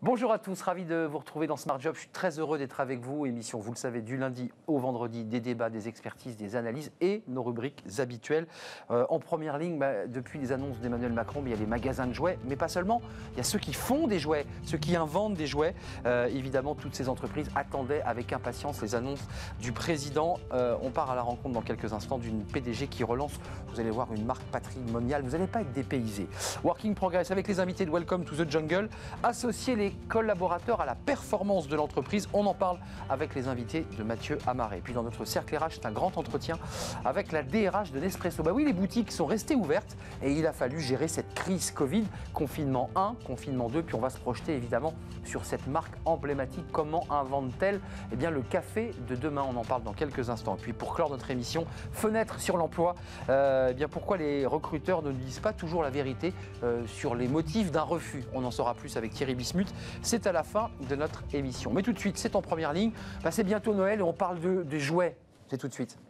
Bonjour à tous, ravi de vous retrouver dans Smart Job. Je suis très heureux d'être avec vous. Émission, vous le savez, du lundi au vendredi, des débats, des expertises, des analyses et nos rubriques habituelles. En première ligne, depuis les annonces d'Emmanuel Macron, il y a les magasins de jouets, mais pas seulement. Il y a ceux qui font des jouets, ceux qui inventent des jouets. Évidemment, toutes ces entreprises attendaient avec impatience les annonces du président. On part à la rencontre dans quelques instants d'une PDG qui relance, vous allez voir, une marque patrimoniale. Vous n'allez pas être dépaysé. Working Progress avec les invités de Welcome to the Jungle. Associer les collaborateurs à la performance de l'entreprise. On en parle avec les invités de Mathieu Amaré. Puis dans notre cercle RH, c'est un grand entretien avec la DRH de Nespresso. Oui, les boutiques sont restées ouvertes et il a fallu gérer cette crise Covid. Confinement 1, confinement 2, puis on va se projeter évidemment sur cette marque emblématique. Comment invente-t-elle le café de demain? On en parle dans quelques instants. Et puis pour clore notre émission, fenêtre sur l'emploi. Pourquoi les recruteurs ne disent pas toujours la vérité sur les motifs d'un refus? On en saura plus avec Thierry Bismuth. C'est à la fin de notre émission. Mais tout de suite, c'est en première ligne. C'est bientôt Noël et on parle de jouets. C'est tout de suite.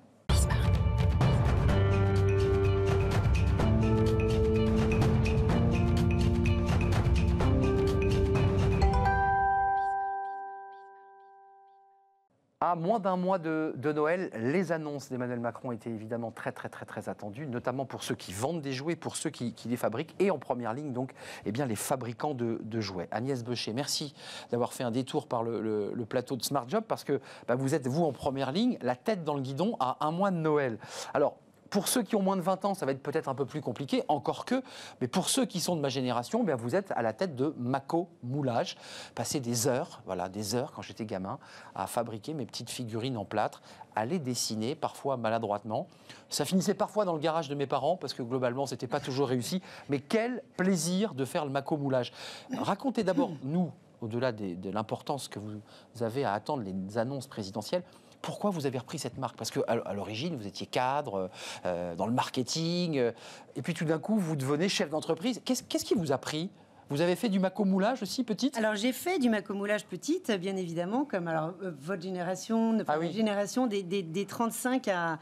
À moins d'un mois de Noël, les annonces d'Emmanuel Macron étaient évidemment très attendues, notamment pour ceux qui vendent des jouets, pour ceux qui les fabriquent, et en première ligne donc, les fabricants de jouets. Agnès Beuchet, merci d'avoir fait un détour par le plateau de Smart Job, parce que vous êtes, vous, en première ligne, la tête dans le guidon à un mois de Noël. Alors, pour ceux qui ont moins de 20 ans, ça va être peut-être un peu plus compliqué, encore que, mais pour ceux qui sont de ma génération, vous êtes à la tête de Mako Moulage. Passé des heures quand j'étais gamin, à fabriquer mes petites figurines en plâtre, à les dessiner, parfois maladroitement. Ça finissait parfois dans le garage de mes parents, parce que globalement, ce n'était pas toujours réussi. Mais quel plaisir de faire le Mako Moulage. Racontez d'abord, nous, au-delà de l'importance que vous avez à attendre les annonces présidentielles, pourquoi vous avez repris cette marque? Parce qu'à l'origine, vous étiez cadre dans le marketing, et puis tout d'un coup, vous devenez chef d'entreprise. Qu'est-ce qui vous a pris? Vous avez fait du maco-moulage aussi, petite? Alors, j'ai fait du maco-moulage petite, bien évidemment, comme votre génération, la génération des 35 à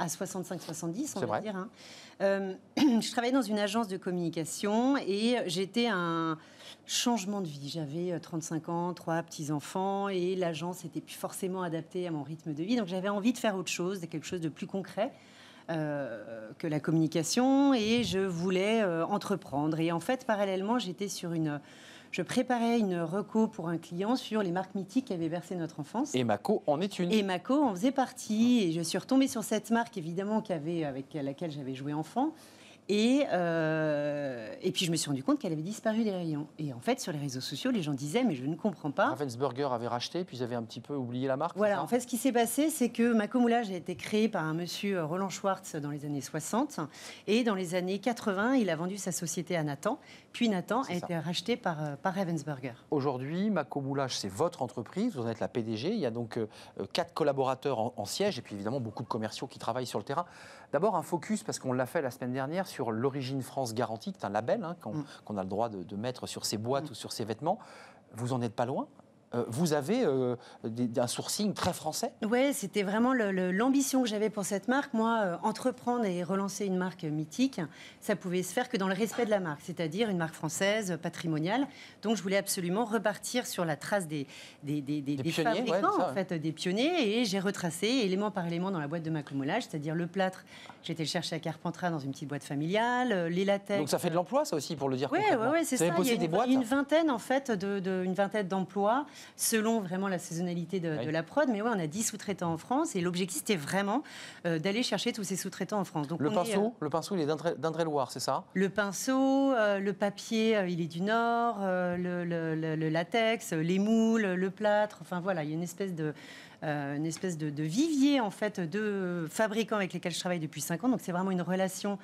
65-70, on va dire. Hein. Je travaillais dans une agence de communication et j'étais un changement de vie. J'avais 35 ans, 3 petits-enfants et l'agence n'était plus forcément adaptée à mon rythme de vie. Donc, j'avais envie de faire autre chose, de quelque chose de plus concret que la communication et je voulais entreprendre. Et en fait, parallèlement, je préparais une reco pour un client sur les marques mythiques qui avaient bercé notre enfance. Et Mako en est une. Et Mako en faisait partie. Et je suis retombée sur cette marque, évidemment, avec laquelle j'avais joué enfant. Et puis, je me suis rendu compte qu'elle avait disparu des rayons. Et en fait, sur les réseaux sociaux, les gens disaient « mais je ne comprends pas ». Ravensburger avait racheté, puis ils avaient un petit peu oublié la marque. Voilà, en fait, ce qui s'est passé, c'est que Mako Moulage a été créé par un monsieur Roland Schwartz dans les années 60. Et dans les années 80, il a vendu sa société à Nathan. Puis Nathan a été racheté par Ravensburger. Aujourd'hui, Mako Moulage, c'est votre entreprise. Vous en êtes la PDG. Il y a donc 4 collaborateurs en siège et puis évidemment beaucoup de commerciaux qui travaillent sur le terrain. D'abord, un focus, parce qu'on l'a fait la semaine dernière, sur l'origine France garantie, qui est un label qu'on a le droit de mettre sur ses boîtes ou sur ses vêtements. Vous en êtes pas loin? Vous avez un sourcing très français? Oui, c'était vraiment l'ambition que j'avais pour cette marque. Moi, entreprendre et relancer une marque mythique, ça pouvait se faire que dans le respect de la marque, c'est-à-dire une marque française, patrimoniale. Donc, je voulais absolument repartir sur la trace des fabricants, des pionniers. Et j'ai retracé élément par élément dans la boîte de Mako Moulage, c'est-à-dire le plâtre. J'étais le chercher à Carpentras dans une petite boîte familiale, les latex. Donc, ça fait de l'emploi, ça aussi, pour le dire concrètement. Oui, c'est ça. Il y a une vingtaine, en fait, une vingtaine d'emplois, selon vraiment la saisonnalité de la prod. Mais on a 10 sous-traitants en France et l'objectif, c'était vraiment d'aller chercher tous ces sous-traitants en France. Donc, le pinceau, il est d'Indre-et-Loire, c'est ça? Le pinceau, le papier, il est du Nord, le latex, les moules, le plâtre. Enfin, voilà, il y a une espèce de vivier, en fait, de fabricants avec lesquels je travaille depuis 5 ans. Donc, c'est vraiment une relation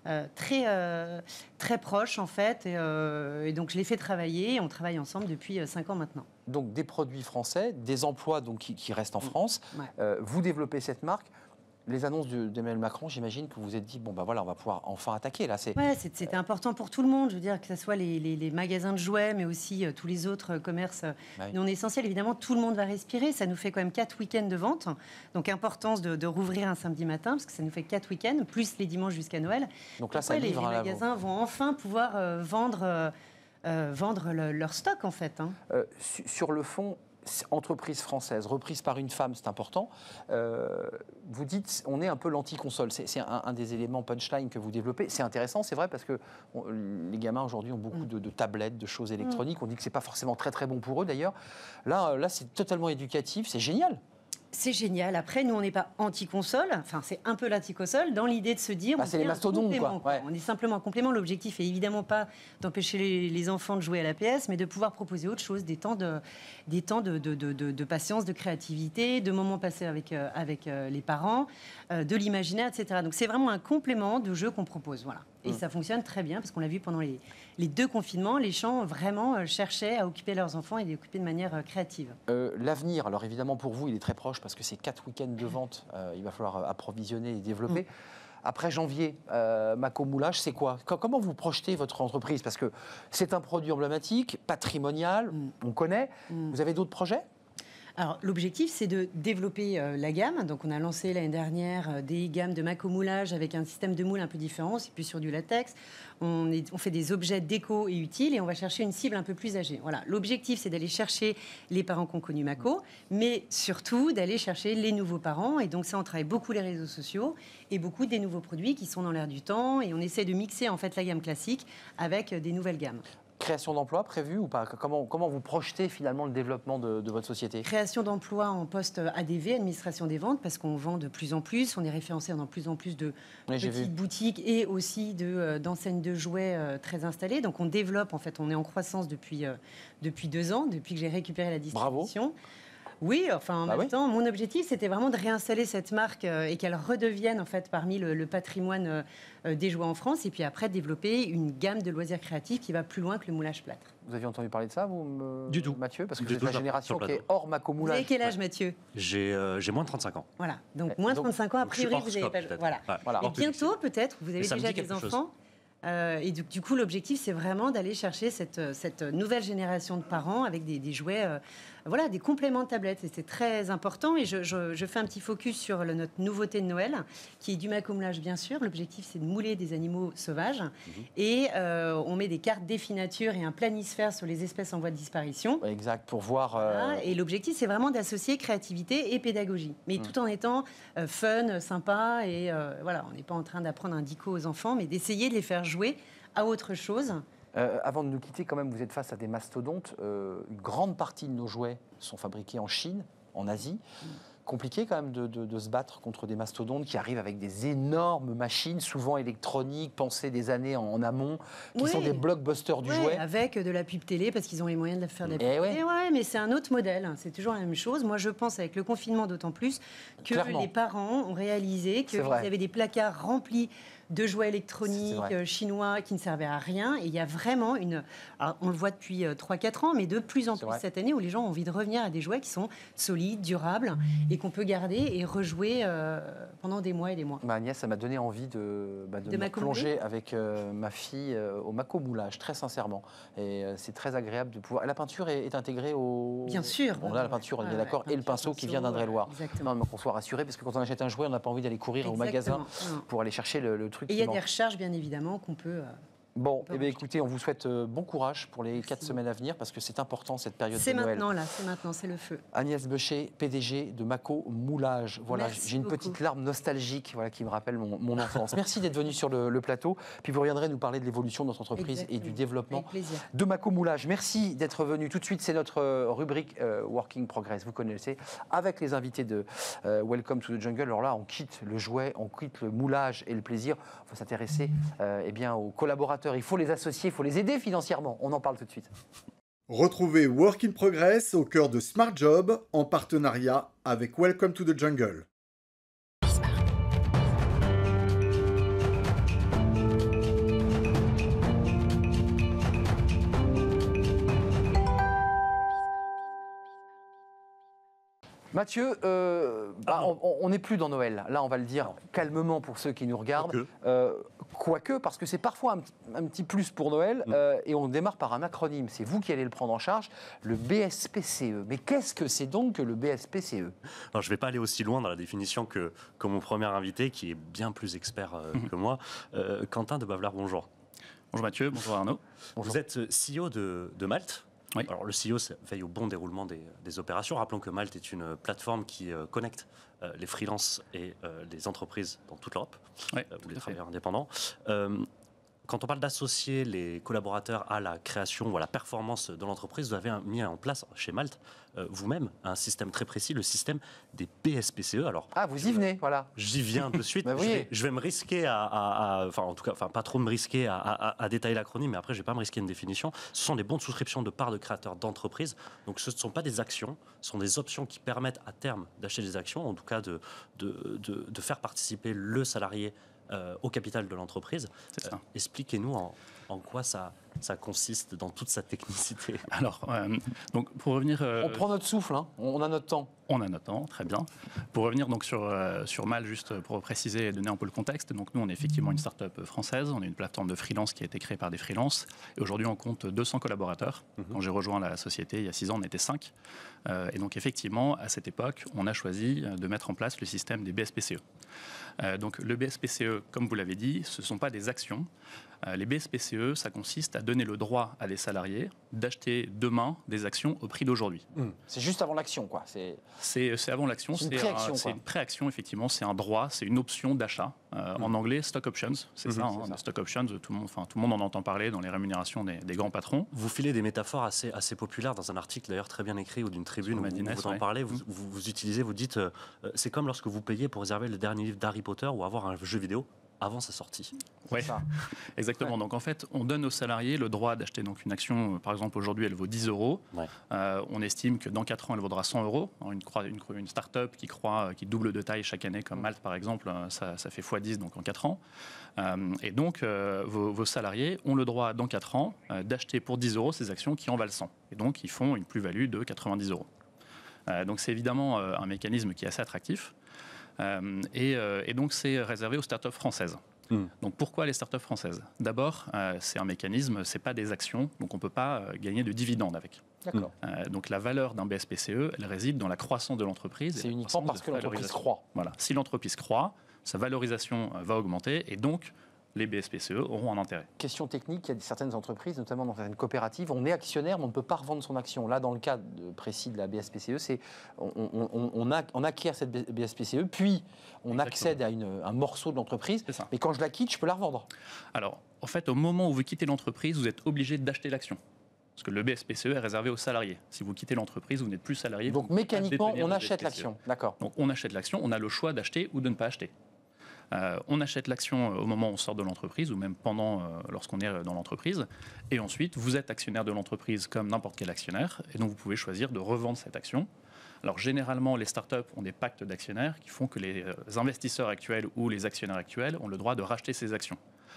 très proche, en fait. Et donc, je les fais travailler. Et on travaille ensemble depuis 5 ans maintenant. Donc, des produits français, des emplois donc, qui restent en France. Vous développez cette marque. Les annonces d'Emmanuel Macron, j'imagine que vous vous êtes dit, on va pouvoir enfin attaquer. C'était important pour tout le monde. Je veux dire, que ce soit les magasins de jouets, mais aussi tous les autres commerces non essentiels. Évidemment, tout le monde va respirer. Ça nous fait quand même 4 week-ends de vente. Donc, importance de rouvrir un samedi matin, parce que ça nous fait 4 week-ends, plus les dimanches jusqu'à Noël. Donc là, ça livre. Les magasins vont enfin pouvoir vendre vendre leur stock en fait. Sur le fond, entreprise française, reprise par une femme, c'est important. Vous dites, on est un peu l'anti-console. C'est un des éléments punchline que vous développez. C'est intéressant, c'est vrai, parce que les gamins aujourd'hui ont beaucoup de tablettes, de choses électroniques. On dit que c'est pas forcément très très bon pour eux d'ailleurs. Là, c'est totalement éducatif, c'est génial. C'est génial. Après, nous, on n'est pas anti-console. Enfin, c'est un peu l'anti-console dans l'idée de se dire... c'est les mastodontes, quoi. Ouais. On est simplement un complément. L'objectif est évidemment pas d'empêcher les enfants de jouer à la PS, mais de pouvoir proposer autre chose, des temps de patience, de créativité, de moments passés avec les parents, de l'imaginaire, etc. Donc, c'est vraiment un complément de jeu qu'on propose. Voilà. Et ça fonctionne très bien, parce qu'on l'a vu pendant les 2 confinements, les gens vraiment cherchaient à occuper leurs enfants et les occuper de manière créative. L'avenir, alors évidemment pour vous, il est très proche, parce que c'est 4 week-ends de vente, il va falloir approvisionner et développer. Après janvier, Mako Moulage, c'est quoi? Comment vous projetez votre entreprise? Parce que c'est un produit emblématique, patrimonial, on connaît. Vous avez d'autres projets? Alors, l'objectif, c'est de développer la gamme. Donc, on a lancé l'année dernière des gammes de Mako Moulage avec un système de moule un peu différent. C'est plus sur du latex. On fait des objets déco et utiles et on va chercher une cible un peu plus âgée. Voilà. L'objectif, c'est d'aller chercher les parents qui ont connu Mako, mais surtout d'aller chercher les nouveaux parents. Et donc, ça, on travaille beaucoup les réseaux sociaux et beaucoup des nouveaux produits qui sont dans l'air du temps. Et on essaie de mixer, en fait, la gamme classique avec des nouvelles gammes. Création d'emplois prévue ou pas? Comment vous projetez finalement le développement de votre société? Création d'emplois en poste ADV, administration des ventes, parce qu'on vend de plus en plus, on est référencé dans plus en plus de petites boutiques et aussi d'enseignes de jouets très installées. Donc on développe, en fait, on est en croissance depuis 2 ans, depuis que j'ai récupéré la distribution. Bravo. Oui, enfin, en même temps, mon objectif, c'était vraiment de réinstaller cette marque et qu'elle redevienne, en fait, parmi le patrimoine des jouets en France. Et puis après, développer une gamme de loisirs créatifs qui va plus loin que le moulage plâtre. Vous aviez entendu parler de ça, vous, Du tout. Mathieu? Parce que vous êtes la génération qui est hors Mako Moulage. Vous avez quel âge, Mathieu? J'ai moins de 35 ans. Voilà, donc moins de 35 ans, a priori, vous n'avez pas... Voilà. Et bientôt, peut-être, vous avez déjà des enfants. Et du coup, l'objectif, c'est vraiment d'aller chercher cette nouvelle génération de parents avec des jouets, voilà, des compléments de tablettes. Et c'est très important. Et je fais un petit focus sur notre nouveauté de Noël, qui est du Mako Moulage, bien sûr. L'objectif, c'est de mouler des animaux sauvages. Et on met des cartes définature et un planisphère sur les espèces en voie de disparition. Exact, pour voir... Voilà. Et l'objectif, c'est vraiment d'associer créativité et pédagogie. Mais tout en étant fun, sympa. Et voilà, on n'est pas en train d'apprendre un dico aux enfants, mais d'essayer de les faire jouer à autre chose. Avant de nous quitter, quand même, vous êtes face à des mastodontes. Une grande partie de nos jouets sont fabriqués en Chine, en Asie. Compliqué quand même de se battre contre des mastodontes qui arrivent avec des énormes machines, souvent électroniques, pensées des années en amont, qui sont des blockbusters du jouet. Avec de la pub télé, parce qu'ils ont les moyens de faire de la pub télé. Ouais, mais c'est un autre modèle, c'est toujours la même chose. Moi, je pense, avec le confinement d'autant plus, que les parents ont réalisé qu'ils avaient des placards remplis de jouets électroniques chinois qui ne servaient à rien. Et il y a vraiment alors, on le voit depuis 3-4 ans, mais de plus en plus cette année, où les gens ont envie de revenir à des jouets qui sont solides, durables, et qu'on peut garder et rejouer pendant des mois et des mois. Agnès, ça m'a donné envie de me plonger avec ma fille au Mako Moulage, très sincèrement. Et c'est très agréable de pouvoir... La peinture est intégrée au... Bien sûr. Bon, là, la peinture, on est d'accord, et le pinceau qui vient d'Indre-et-Loire. Exactement. Qu'on soit rassuré, parce que quand on achète un jouet, on n'a pas envie d'aller courir au magasin pour aller chercher le truc. Et il y a des recharges, bien évidemment, qu'on peut... Bon, eh bien, écoutez, on vous souhaite bon courage pour les 4 semaines à venir, parce que c'est important cette période de Noël. C'est maintenant, c'est le feu. Agnès Beuchet, PDG de Mako Moulage. Voilà, j'ai une petite larme nostalgique qui me rappelle mon enfance. Merci d'être venu sur le plateau. Puis vous reviendrez nous parler de l'évolution de notre entreprise et du développement de Mako Moulage. Merci d'être venu. Tout de suite, c'est notre rubrique Working Progress. Vous connaissez, avec les invités de Welcome to the Jungle. Alors là, on quitte le jouet, on quitte le moulage et le plaisir. On va s'intéresser aux collaborateurs. Il faut les associer, il faut les aider financièrement. On en parle tout de suite. Retrouvez Work in Progress au cœur de Smart Job en partenariat avec Welcome to the Jungle. Mathieu, on n'est plus dans Noël. Là, on va le dire calmement pour ceux qui nous regardent. Quoique, parce que c'est parfois un petit plus pour Noël. Et on démarre par un acronyme. C'est vous qui allez le prendre en charge, le BSPCE. Mais qu'est-ce que c'est donc que le BSPCE? Alors, je ne vais pas aller aussi loin dans la définition que mon premier invité, qui est bien plus expert que moi, Quentin de Bavelaar, bonjour. Bonjour Mathieu, bonjour Arnaud. Vous êtes CEO de Malte. Oui. Alors le CEO veille au bon déroulement des opérations. Rappelons que Malte est une plateforme qui connecte les freelances et les entreprises dans toute l'Europe, ou les travailleurs indépendants. Quand on parle d'associer les collaborateurs à la création ou à la performance de l'entreprise, vous avez mis en place chez Malte vous-même un système très précis, le système des BSPCE. Alors, vous y venez, voilà. J'y viens de suite. Je vais me risquer pas trop me risquer à détailler l'acronyme, mais après je ne vais pas me risquer une définition. Ce sont des bons de souscription de parts de créateurs d'entreprises. Donc ce ne sont pas des actions, ce sont des options qui permettent à terme d'acheter des actions, en tout cas de faire participer le salarié au capital de l'entreprise. Expliquez-nous en quoi ça consiste dans toute sa technicité. Alors, donc pour revenir... on prend notre souffle, hein. On a notre temps. On a notre temps, très bien. Pour revenir donc sur Malte, juste pour préciser et donner un peu le contexte, donc nous on est effectivement une start-up française, on est une plateforme de freelance qui a été créée par des freelances, et aujourd'hui on compte 200 collaborateurs. Quand j'ai rejoint la société il y a 6 ans, on était 5. Et donc effectivement, à cette époque, on a choisi de mettre en place le système des BSPCE. Donc le BSPCE, comme vous l'avez dit, ce ne sont pas des actions. Les BSPCE, ça consiste à donner le droit à des salariés d'acheter demain des actions au prix d'aujourd'hui. C'est juste avant l'action, quoi. C'est avant l'action, c'est une préaction, effectivement, c'est un droit, c'est une option d'achat. En anglais, stock options, c'est ça. Stock options, tout le monde en entend parler dans les rémunérations des grands patrons. Vous filez des métaphores assez populaires dans un article d'ailleurs très bien écrit ou d'une tribune où vous en parlez. Vous utilisez, vous dites, c'est comme lorsque vous payez pour réserver le dernier livre d'Harry Potter ou avoir un jeu vidéo avant sa sortie. Oui, exactement. Ouais. Donc en fait, on donne aux salariés le droit d'acheter donc une action. Par exemple, aujourd'hui, elle vaut 10 €. Ouais. On estime que dans 4 ans, elle vaudra 100 €. Une start-up qui double de taille chaque année, comme Malte par exemple, ça fait x10 donc en 4 ans. Et donc, vos salariés ont le droit, dans 4 ans, d'acheter pour 10 € ces actions qui en valent 100. Et donc, ils font une plus-value de 90 €. Donc c'est évidemment un mécanisme qui est assez attractif. Et donc c'est réservé aux startups françaises. Donc pourquoi les startups françaises ? D'abord, c'est un mécanisme, c'est pas des actions, donc on peut pas gagner de dividendes avec. D'accord. Donc la valeur d'un BSPCE, elle réside dans la croissance de l'entreprise. C'est uniquement parce que l'entreprise croît. Voilà. Si l'entreprise croît, sa valorisation va augmenter et donc les BSPCE auront un intérêt. Question technique, il y a certaines entreprises, notamment dans certaines coopératives, on est actionnaire, mais on ne peut pas revendre son action. Là, dans le cas précis de la BSPCE, c'est on acquiert cette BSPCE, puis on accède à un morceau de l'entreprise, mais quand je la quitte, je peux la revendre. Alors, en fait, au moment où vous quittez l'entreprise, vous êtes obligé d'acheter l'action. Parce que le BSPCE est réservé aux salariés. Si vous quittez l'entreprise, vous n'êtes plus salarié. Donc mécaniquement, on achète l'action. D'accord. Donc on achète l'action, on a le choix d'acheter ou de ne pas acheter. On achète l'action au moment où on sort de l'entreprise ou même lorsqu'on est dans l'entreprise. Et ensuite, vous êtes actionnaire de l'entreprise comme n'importe quel actionnaire. Et donc, vous pouvez choisir de revendre cette action. Alors, généralement, les startups ont des pactes d'actionnaires qui font que les investisseurs actuels ou les actionnaires actuels ont le droit de racheter ces actions.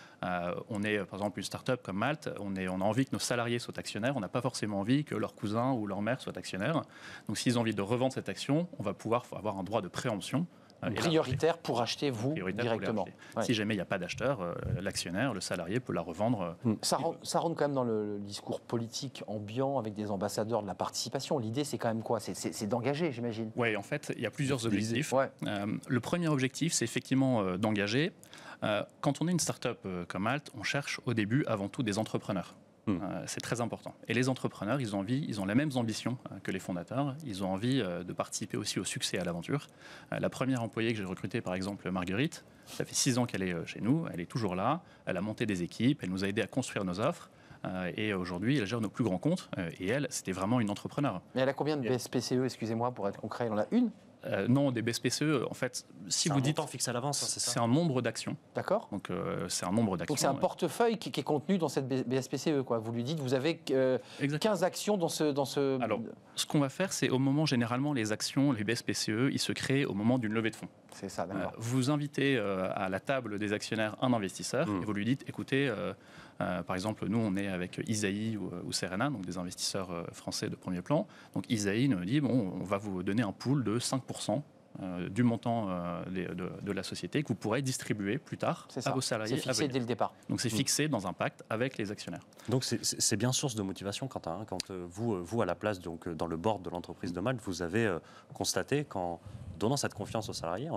On est, par exemple, une start-up comme Malte, on a envie que nos salariés soient actionnaires, on n'a pas forcément envie que leur cousin ou leur mère soient actionnaires. Donc, s'ils ont envie de revendre cette action, on va pouvoir avoir un droit de préemption. Prioritaire pour acheter vous directement. Si jamais il n'y a pas d'acheteur, l'actionnaire, le salarié peut la revendre. Ça rentre quand même dans le discours politique ambiant avec des ambassadeurs de la participation. L'idée, c'est quand même quoi ? C'est d'engager, j'imagine. Oui, en fait, il y a plusieurs objectifs. Le premier objectif, c'est effectivement d'engager. Quand on est une start-up comme Malte, on cherche au début avant tout des entrepreneurs. C'est très important. Et les entrepreneurs, ils ont les mêmes ambitions que les fondateurs. Ils ont envie de participer aussi au succès, à l'aventure. La première employée que j'ai recrutée, par exemple, Marguerite, ça fait 6 ans qu'elle est chez nous. Elle est toujours là. Elle a monté des équipes. Elle nous a aidés à construire nos offres. Et aujourd'hui, elle gère nos plus grands comptes. Et elle, c'était vraiment une entrepreneure. Mais elle a combien de BSPCE, excusez-moi, pour être concret ? Elle en a une ? Non, des BSPCE, en fait, si vous dites... C'est un montant fixe à l'avance, c'est ça ? C'est un nombre d'actions. D'accord. Donc, c'est un nombre d'actions. Donc, c'est un portefeuille qui est contenu dans cette BSPCE, quoi. Vous lui dites, vous avez 15 actions dans ce... Alors, ce qu'on va faire, c'est au moment, généralement, les actions, les BSPCE, ils se créent au moment d'une levée de fonds. C'est ça, d'accord. Vous invitez à la table des actionnaires un investisseur et vous lui dites, écoutez... par exemple, nous, on est avec Isaïe ou Serena, donc des investisseurs français de premier plan. Donc Isaïe nous dit, bon, on va vous donner un pool de 5% du montant de la société que vous pourrez distribuer plus tard à vos salariés. C'est fixé dès le départ. Donc c'est fixé dans un pacte avec les actionnaires. Donc c'est bien source de motivation, Quentin, quand vous, à la place, donc, dans le board de l'entreprise de Malte, vous avez constaté qu'en donnant cette confiance aux salariés,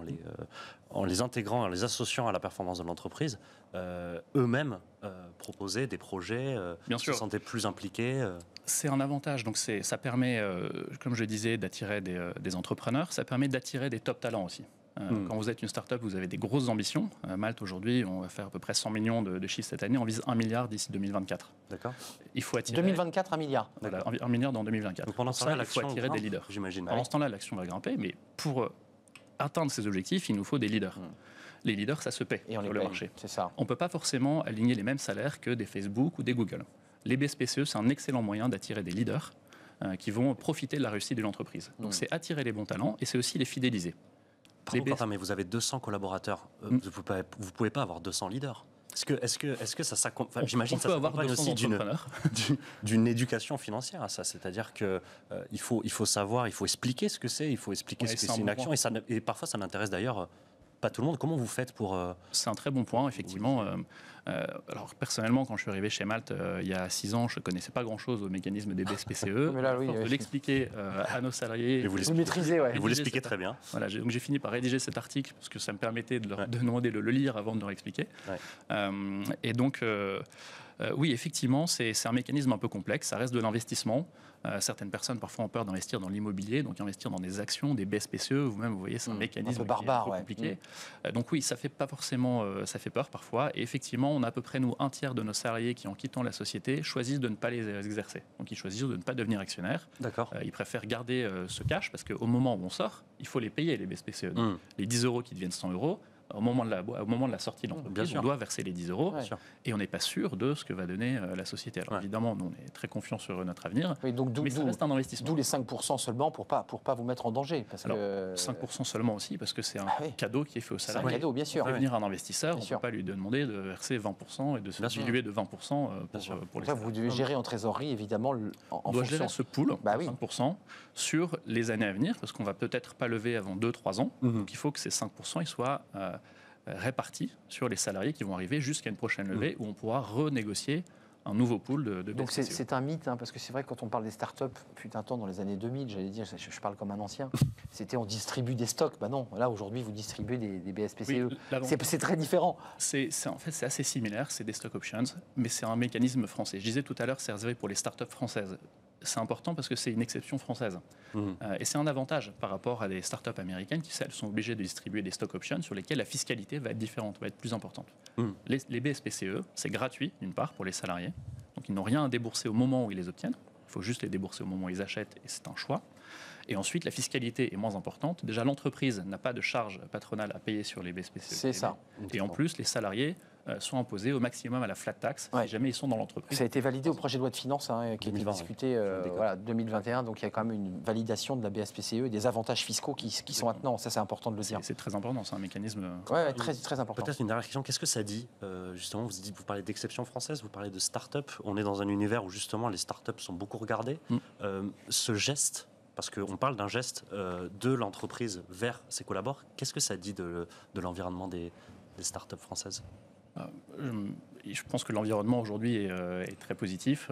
en les intégrant, en les associant à la performance de l'entreprise, eux-mêmes proposaient des projets, se sentaient plus impliqués. C'est un avantage. Donc ça permet, comme je disais, d'attirer des entrepreneurs. Ça permet d'attirer des top talents aussi. Quand vous êtes une start-up, vous avez des grosses ambitions. Malte, aujourd'hui, on va faire à peu près 100 millions de chiffres cette année. On vise 1 milliard d'ici 2024. D'accord. Il faut attirer... 2024, 1 milliard. Voilà, 1 milliard dans 2024. Donc pendant ce temps-là, il faut attirer des leaders. J'imagine. Pendant ce temps-là, l'action va grimper, mais pour atteindre ces objectifs, il nous faut des leaders. Les leaders, ça se paie sur le marché. C'est ça. On ne peut pas forcément aligner les mêmes salaires que des Facebook ou des Google. Les BSPCE, c'est un excellent moyen d'attirer des leaders qui vont profiter de la réussite de l'entreprise. Donc c'est attirer les bons talents et c'est aussi les fidéliser. Pardon, mais vous avez 200 collaborateurs. Vous ne pouvez pas avoir 200 leaders. Est-ce que ça s'accompagne, j'imagine, ça s'accompagne aussi d'une éducation financière à ça. C'est-à-dire qu'il faut savoir, il faut expliquer ce que c'est, il faut expliquer ce que c'est une action. Et parfois, ça n'intéresse d'ailleurs pas tout le monde. Comment vous faites pour... C'est un très bon point, effectivement. Alors, personnellement, quand je suis arrivé chez Malte il y a 6 ans, je ne connaissais pas grand-chose au mécanisme des BSPCE. De l'expliquer à nos salariés... Et vous maîtrisez, Et vous l'expliquez très bien. Voilà, donc j'ai fini par rédiger cet article parce que ça me permettait de leur demander de le lire avant de leur expliquer. Et donc... oui, effectivement, c'est un mécanisme un peu complexe. Ça reste de l'investissement. Certaines personnes, parfois, ont peur d'investir dans l'immobilier, donc investir dans des actions, des BSPCE. Vous-même, vous voyez, c'est un mécanisme un peu barbare, qui est un peu compliqué. Donc oui, ça fait pas forcément, ça fait peur parfois. Et effectivement, on a à peu près, nous, un tiers de nos salariés qui, en quittant la société, choisissent de ne pas les exercer. Donc ils choisissent de ne pas devenir actionnaires. D'accord. Ils préfèrent garder ce cash parce qu'au moment où on sort, il faut les payer, les BSPCE. Donc, les 10 € qui deviennent 100 €. Au moment de la sortie de l'entreprise, on doit verser les 10 € et on n'est pas sûr de ce que va donner la société. Alors évidemment, nous, on est très confiants sur notre avenir, mais ça reste un investissement. D'où les 5% seulement pour pas vous mettre en danger. 5% seulement aussi parce que c'est un cadeau qui est fait aux salariés. C'est un cadeau, bien sûr. On peut venir un investisseur, on ne peut pas lui demander de verser 20% et de se diluer de 20% pour les salariés. Vous devez gérer en trésorerie, évidemment, on doit gérer ce pool, 5%, sur les années à venir, parce qu'on ne va peut-être pas lever avant 2-3 ans. Donc il faut que ces 5% ils soient... répartis sur les salariés qui vont arriver jusqu'à une prochaine levée où on pourra renégocier un nouveau pool de BSPCE. Donc c'est un mythe, parce que c'est vrai que quand on parle des startups, fut un temps dans les années 2000, j'allais dire, je parle comme un ancien, c'était on distribue des stocks. Non, là aujourd'hui vous distribuez des BSPCE. Oui, c'est très différent. En fait, c'est assez similaire, c'est des stock options, mais c'est un mécanisme français. Je disais tout à l'heure, c'est réservé pour les startups françaises. C'est important parce que c'est une exception française. Et c'est un avantage par rapport à des startups américaines qui, elles, sont obligées de distribuer des stock options sur lesquelles la fiscalité va être différente, va être plus importante. Les BSPCE, c'est gratuit, d'une part, pour les salariés. Donc, ils n'ont rien à débourser au moment où ils les obtiennent. Il faut juste les débourser au moment où ils achètent, et c'est un choix. Et ensuite, la fiscalité est moins importante. Déjà, l'entreprise n'a pas de charge patronale à payer sur les BSPCE. C'est ça. Et en plus, les salariés sont imposés au maximum à la flat tax si jamais ils sont dans l'entreprise. Ça a été validé au projet de loi de finances qui a été discuté 2021. Donc il y a quand même une validation de la BSPCE et des avantages fiscaux qui sont maintenant. Ça, c'est important de le dire. C'est très important, c'est un mécanisme... très important. Peut-être une dernière question. Qu'est-ce que ça dit justement, vous parlez d'exception française, vous parlez de start-up. On est dans un univers où justement les start-up sont beaucoup regardées. Ce geste... Parce qu'on parle d'un geste de l'entreprise vers ses collaborateurs. Qu'est-ce que ça dit de l'environnement des startups françaises ? Je pense que l'environnement aujourd'hui est très positif.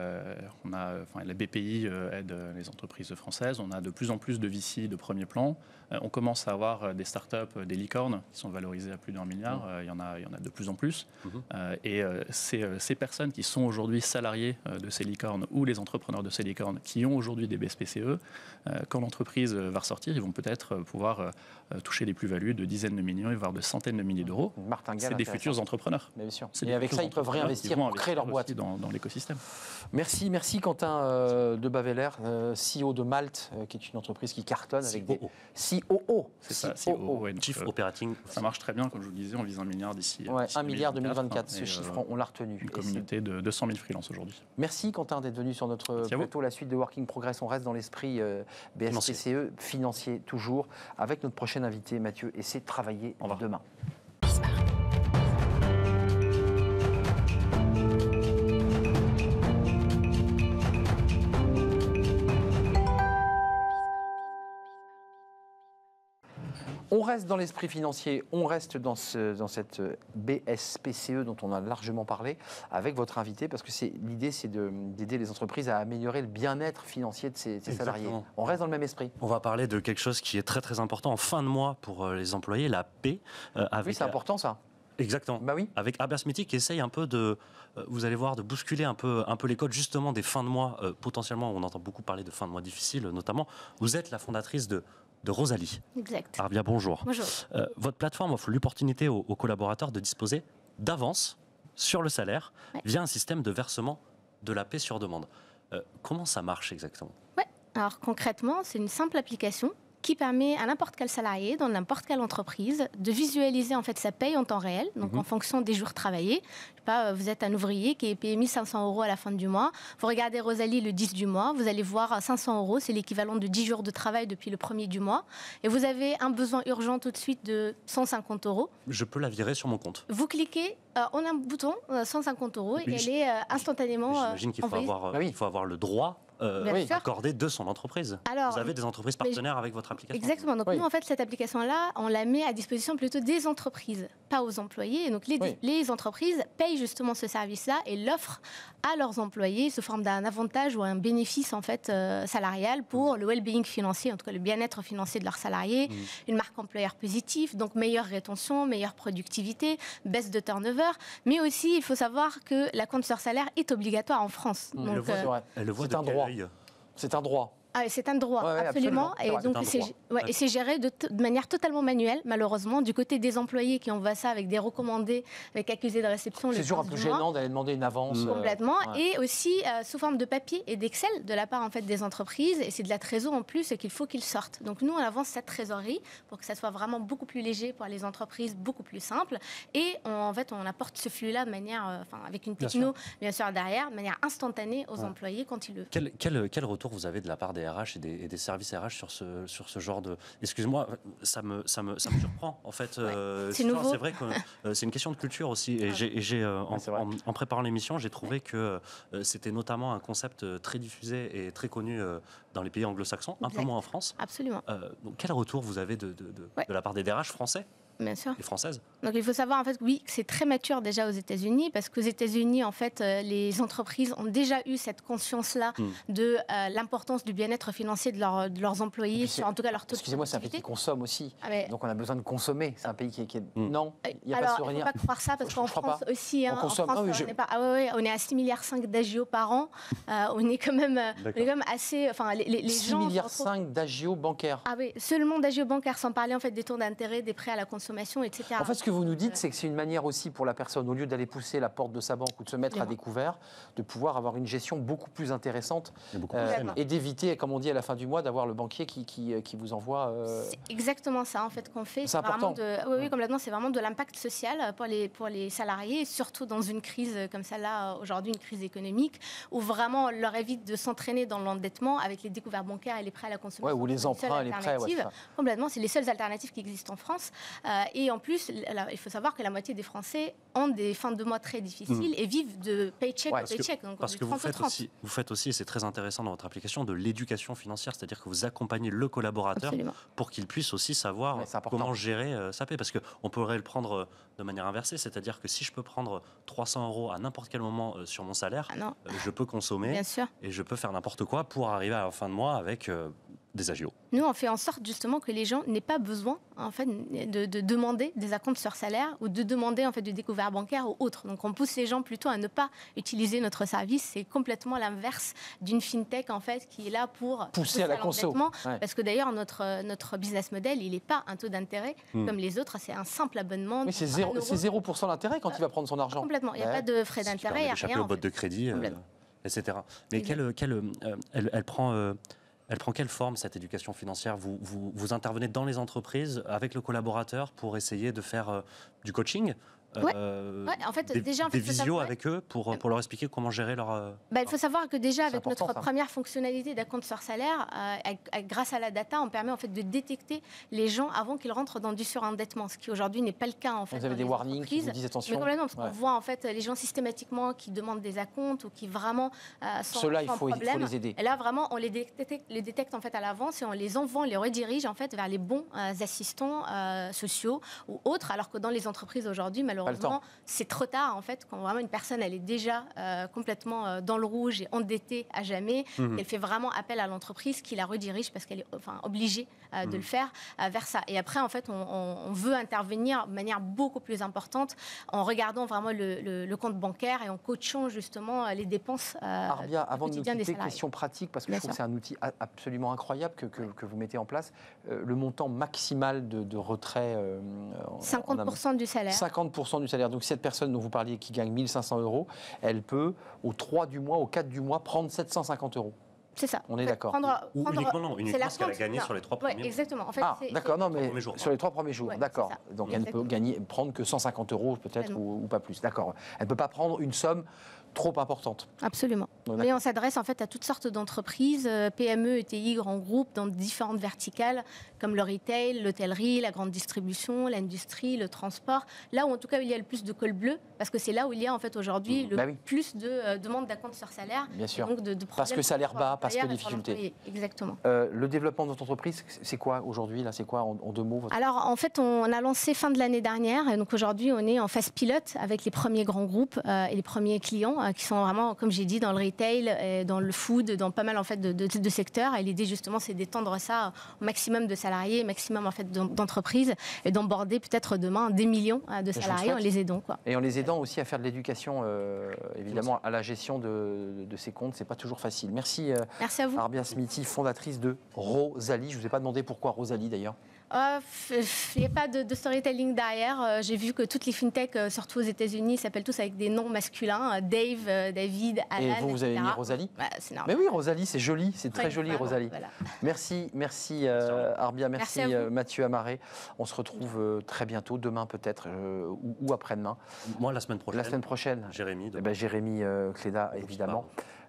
La BPI aide les entreprises françaises. On a de plus en plus de VC de premier plan. On commence à avoir des startups, des licornes qui sont valorisées à plus d'1 milliard. Il y en a de plus en plus. Et ces personnes qui sont aujourd'hui salariées de ces licornes ou les entrepreneurs de ces licornes qui ont aujourd'hui des BSPCE, quand l'entreprise va ressortir, ils vont peut-être pouvoir toucher des plus-values de dizaines de millions, voire de centaines de milliers d'euros. C'est des futurs entrepreneurs. Mais bien sûr. Et avec ça, ils peuvent réinvestir pour créer leur boîte. Dans l'écosystème. Merci Quentin de Baveler, CEO de Malte, qui est une entreprise qui cartonne avec des COO. C'est ça, COO. Chief Operating. Ça marche très bien, comme je vous le disais, on vise 1 milliard d'ici. 1 milliard 2024, ce chiffre, on l'a retenu. Une communauté de 200 000 freelances aujourd'hui. Merci Quentin d'être venu sur notre plateau. La suite de Working Progress, on reste dans l'esprit BSPCE, financier toujours, avec notre prochain invité Mathieu, et c'est travailler demain. On reste dans l'esprit financier, on reste dans cette BSPCE dont on a largement parlé avec votre invité, parce que l'idée, c'est d'aider les entreprises à améliorer le bien-être financier de ses salariés. On reste dans le même esprit. On va parler de quelque chose qui est très très important en fin de mois pour les employés, la paie. Oui, c'est important ça. Exactement. Bah oui. Avec Habersmithy qui essaye un peu vous allez voir, de bousculer un peu les codes justement des fins de mois, potentiellement, on entend beaucoup parler de fins de mois difficiles notamment. Vous êtes la fondatrice de Rosalie. Exact. Arbia, bonjour. Bonjour. Votre plateforme offre l'opportunité aux collaborateurs de disposer d'avance sur le salaire via un système de versement de la paie sur demande. Comment ça marche exactement? Alors concrètement, c'est une simple application qui permet à n'importe quel salarié, dans n'importe quelle entreprise, de visualiser en fait sa paye en temps réel, donc en fonction des jours travaillés. Je sais pas, vous êtes un ouvrier qui est payé 1 500 € à la fin du mois. Vous regardez Rosalie le 10 du mois, vous allez voir 500 €, c'est l'équivalent de 10 jours de travail depuis le 1er du mois. Et vous avez un besoin urgent tout de suite de 150 €. Je peux la virer sur mon compte. Vous cliquez, on a un bouton, 150 € et elle est instantanément J'imagine qu'il faut avoir le droit accordé de son entreprise. Alors, vous avez des entreprises partenaires avec votre application. Exactement. Donc nous, en fait, cette application-là, on la met à disposition plutôt des entreprises, pas aux employés. Et donc les entreprises payent justement ce service-là et l'offrent à leurs employés sous forme d'un avantage ou un bénéfice en fait salarial pour le well-being financier, en tout cas le bien-être financier de leurs salariés, une marque employeur positive, donc meilleure rétention, meilleure productivité, baisse de turnover, mais aussi il faut savoir que la compte sur salaire est obligatoire en France. Donc, elle le voit c'est un droit. C'est un droit. Ah, c'est un droit, absolument. Et donc, c'est géré de manière totalement manuelle, malheureusement, du côté des employés qui envoient ça avec des recommandés, avec accusés de réception. C'est toujours un peu gênant d'aller demander une avance. Complètement. Et aussi sous forme de papier et d'Excel de la part en fait, des entreprises. Et c'est de la trésor en plus qu'il faut qu'ils sortent. Donc, nous, on avance cette trésorerie pour que ça soit vraiment beaucoup plus léger pour les entreprises, beaucoup plus simple. Et en fait, on apporte ce flux-là de manière, avec une techno, bien sûr, derrière, de manière instantanée aux employés quand ils le font. Quel retour vous avez de la part des RH et des services RH sur ce genre de... Excusez-moi, ça me surprend, en fait. C'est nouveau. C'est vrai que c'est une question de culture aussi. Et en préparant l'émission, j'ai trouvé que c'était notamment un concept très diffusé et très connu dans les pays anglo-saxons, un peu moins en France. Absolument. Donc, quel retour vous avez de la part des DRH français? Bien sûr. Et françaises. Donc il faut savoir en fait que c'est très mature déjà aux États-Unis parce qu'aux États-Unis en fait les entreprises ont déjà eu cette conscience-là de l'importance du bien-être financier de leurs employés, sur en tout cas leur taux de productivité. Excusez-moi, c'est un pays qui consomme aussi, donc on a besoin de consommer. C'est un pays qui est... Non, il n'y a pas de souvenir. Il ne faut pas croire ça parce qu'en France aussi, on consomme. En France, on est à 6,5 milliards d'agio par an. On est quand même assez... Enfin, les 6,5 milliards d'agio bancaires. Ah oui, seulement d'agio bancaires, sans parler en fait des taux d'intérêt, des prêts à la consommation, etc. En fait, ce que vous nous dites, c'est que c'est une manière aussi pour la personne, au lieu d'aller pousser la porte de sa banque ou de se mettre à découvert, de pouvoir avoir une gestion beaucoup plus intéressante et d'éviter, comme on dit à la fin du mois, d'avoir le banquier qui vous envoie... C'est exactement ça, en fait, qu'on fait. C'est important. Oui, complètement. C'est vraiment de l'impact social pour les salariés, surtout dans une crise comme celle-là, aujourd'hui, une crise économique, où vraiment on leur évite de s'entraîner dans l'endettement avec les découvertes bancaires et les prêts à la consommation. Ou les emprunts et les prêts. Complètement. C'est les seules alternatives qui existent en France. Et en plus, il faut savoir que la moitié des Français ont des fins de mois très difficiles et vivent de paycheck à paycheck. Parce que vous faites aussi, et c'est très intéressant dans votre application, de l'éducation financière, c'est-à-dire que vous accompagnez le collaborateur pour qu'il puisse aussi savoir comment gérer sa paie. Parce qu'on pourrait le prendre de manière inversée, c'est-à-dire que si je peux prendre 300 € à n'importe quel moment sur mon salaire, je peux consommer et je peux faire n'importe quoi pour arriver à la fin de mois avec des agios. Nous, on fait en sorte justement que les gens n'aient pas besoin en fait, de demander des acomptes sur salaire ou de demander en fait, des découvertes bancaires ou autres. Donc on pousse les gens plutôt à ne pas utiliser notre service. C'est complètement l'inverse d'une fintech en fait, qui est là pour pousser à la conso. Parce que d'ailleurs, notre business model, il n'est pas un taux d'intérêt comme les autres. C'est un simple abonnement. Oui, c'est 0% d'intérêt quand il va prendre son argent. Complètement. Il n'y a pas de frais d'intérêt. Il n'y a rien. Au bot de crédit, etc. Mais elle prend quelle forme, cette éducation financière? Vous intervenez dans les entreprises avec le collaborateur pour essayer de faire du coaching, en fait, des déjà, visios avec eux pour leur expliquer comment gérer leur... Il faut savoir que déjà, avec important, notre première fonctionnalité d'acompte sur salaire, grâce à la data, on permet en fait de détecter les gens avant qu'ils rentrent dans du surendettement, ce qui aujourd'hui n'est pas le cas en fait. Vous avez des warnings qui vous disent attention. Mais complètement, parce qu'on voit en fait les gens systématiquement qui demandent des acomptes ou qui vraiment sont ceux-là, il sans faut problème. les aider. Et là, vraiment, on les détecte en fait à l'avance et on les envoie, on les redirige en fait vers les bons assistants sociaux ou autres, alors que dans les entreprises aujourd'hui, malheureusement, c'est trop tard en fait, quand vraiment une personne elle est déjà complètement dans le rouge et endettée à jamais, elle fait vraiment appel à l'entreprise qui la redirige parce qu'elle est obligée de le faire vers ça. Et après en fait on veut intervenir de manière beaucoup plus importante en regardant vraiment le compte bancaire et en coachant justement les dépenses Arbia, avant de nous quotidien des quitter, salariés. question pratique, parce que Bien je trouve que sûr. c'est un outil absolument incroyable que vous mettez en place. Le montant maximal de retrait 50% du salaire. 50% du salaire. Donc cette personne dont vous parliez qui gagne 1 500 €, elle peut au 3 du mois, au 4 du mois, prendre 750 €. C'est ça. On est d'accord. Ou uniquement, non, c'est uniquement ce qu'elle a l'acompte. gagné Non. sur les 3 premiers mois. Exactement. En fait, D'accord, non, mais premiers jours, sur les 3 premiers jours, Ouais, d'accord. c'est ça. Donc elle ne peut prendre que 150 € peut-être ou pas plus, d'accord. Elle ne peut pas prendre une somme trop importante. Absolument. Donc, Mais on s'adresse en fait à toutes sortes d'entreprises, PME, ETI, grands groupes, dans différentes verticales, comme le retail, l'hôtellerie, la grande distribution, l'industrie, le transport. Là où en tout cas il y a le plus de col bleu, parce que c'est là où il y a en fait aujourd'hui le plus de demandes d'acompte sur salaire. Bien sûr. Donc de Parce que salaire bas, parce que difficulté. Exactement. Le développement de votre entreprise, c'est quoi aujourd'hui là? C'est quoi en 2 mots Alors en fait on a lancé fin de l'année dernière et donc aujourd'hui on est en phase pilote avec les premiers grands groupes et les premiers clients qui sont vraiment, comme j'ai dit, dans le retail, dans le food, dans pas mal en fait de secteurs. Et l'idée justement, c'est d'étendre ça au maximum de salariés, maximum en fait d'entreprises, et d'emborder peut-être demain des millions de salariés en les aidant, quoi. Et en les aidant aussi à faire de l'éducation, évidemment, à la gestion de ces comptes. C'est pas toujours facile. Merci. Merci à vous. Arbia Smithy, fondatrice de Rosalie. Je vous ai pas demandé pourquoi Rosalie d'ailleurs. Il n'y a pas de storytelling derrière. J'ai vu que toutes les fintechs, surtout aux États-Unis, s'appellent tous avec des noms masculins. Dave, David, Alan. Et vous avez etc. mis Rosalie? C'est normal. Mais oui, Rosalie, c'est joli, c'est très Ouais, joli, voilà, Rosalie. voilà. Merci Arbia, merci à vous. Mathieu Amaré. On se retrouve très bientôt, demain peut-être, ou après-demain. Moi, la semaine prochaine. La semaine prochaine. Jérémy. Jérémy Cléda, évidemment.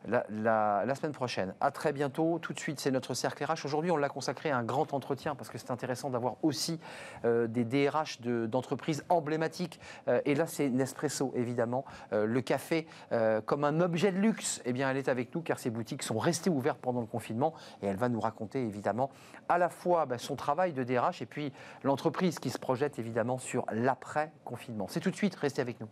La semaine prochaine. À très bientôt. Tout de suite, c'est notre cercle RH. Aujourd'hui, on l'a consacré à un grand entretien parce que c'est intéressant d'avoir aussi des DRH d'entreprises emblématiques. Et là, c'est Nespresso, évidemment. Le café, comme un objet de luxe, eh bien, elle est avec nous car ses boutiques sont restées ouvertes pendant le confinement. Et elle va nous raconter, évidemment, à la fois son travail de DRH et puis l'entreprise qui se projette, évidemment, sur l'après-confinement. C'est tout de suite. Restez avec nous.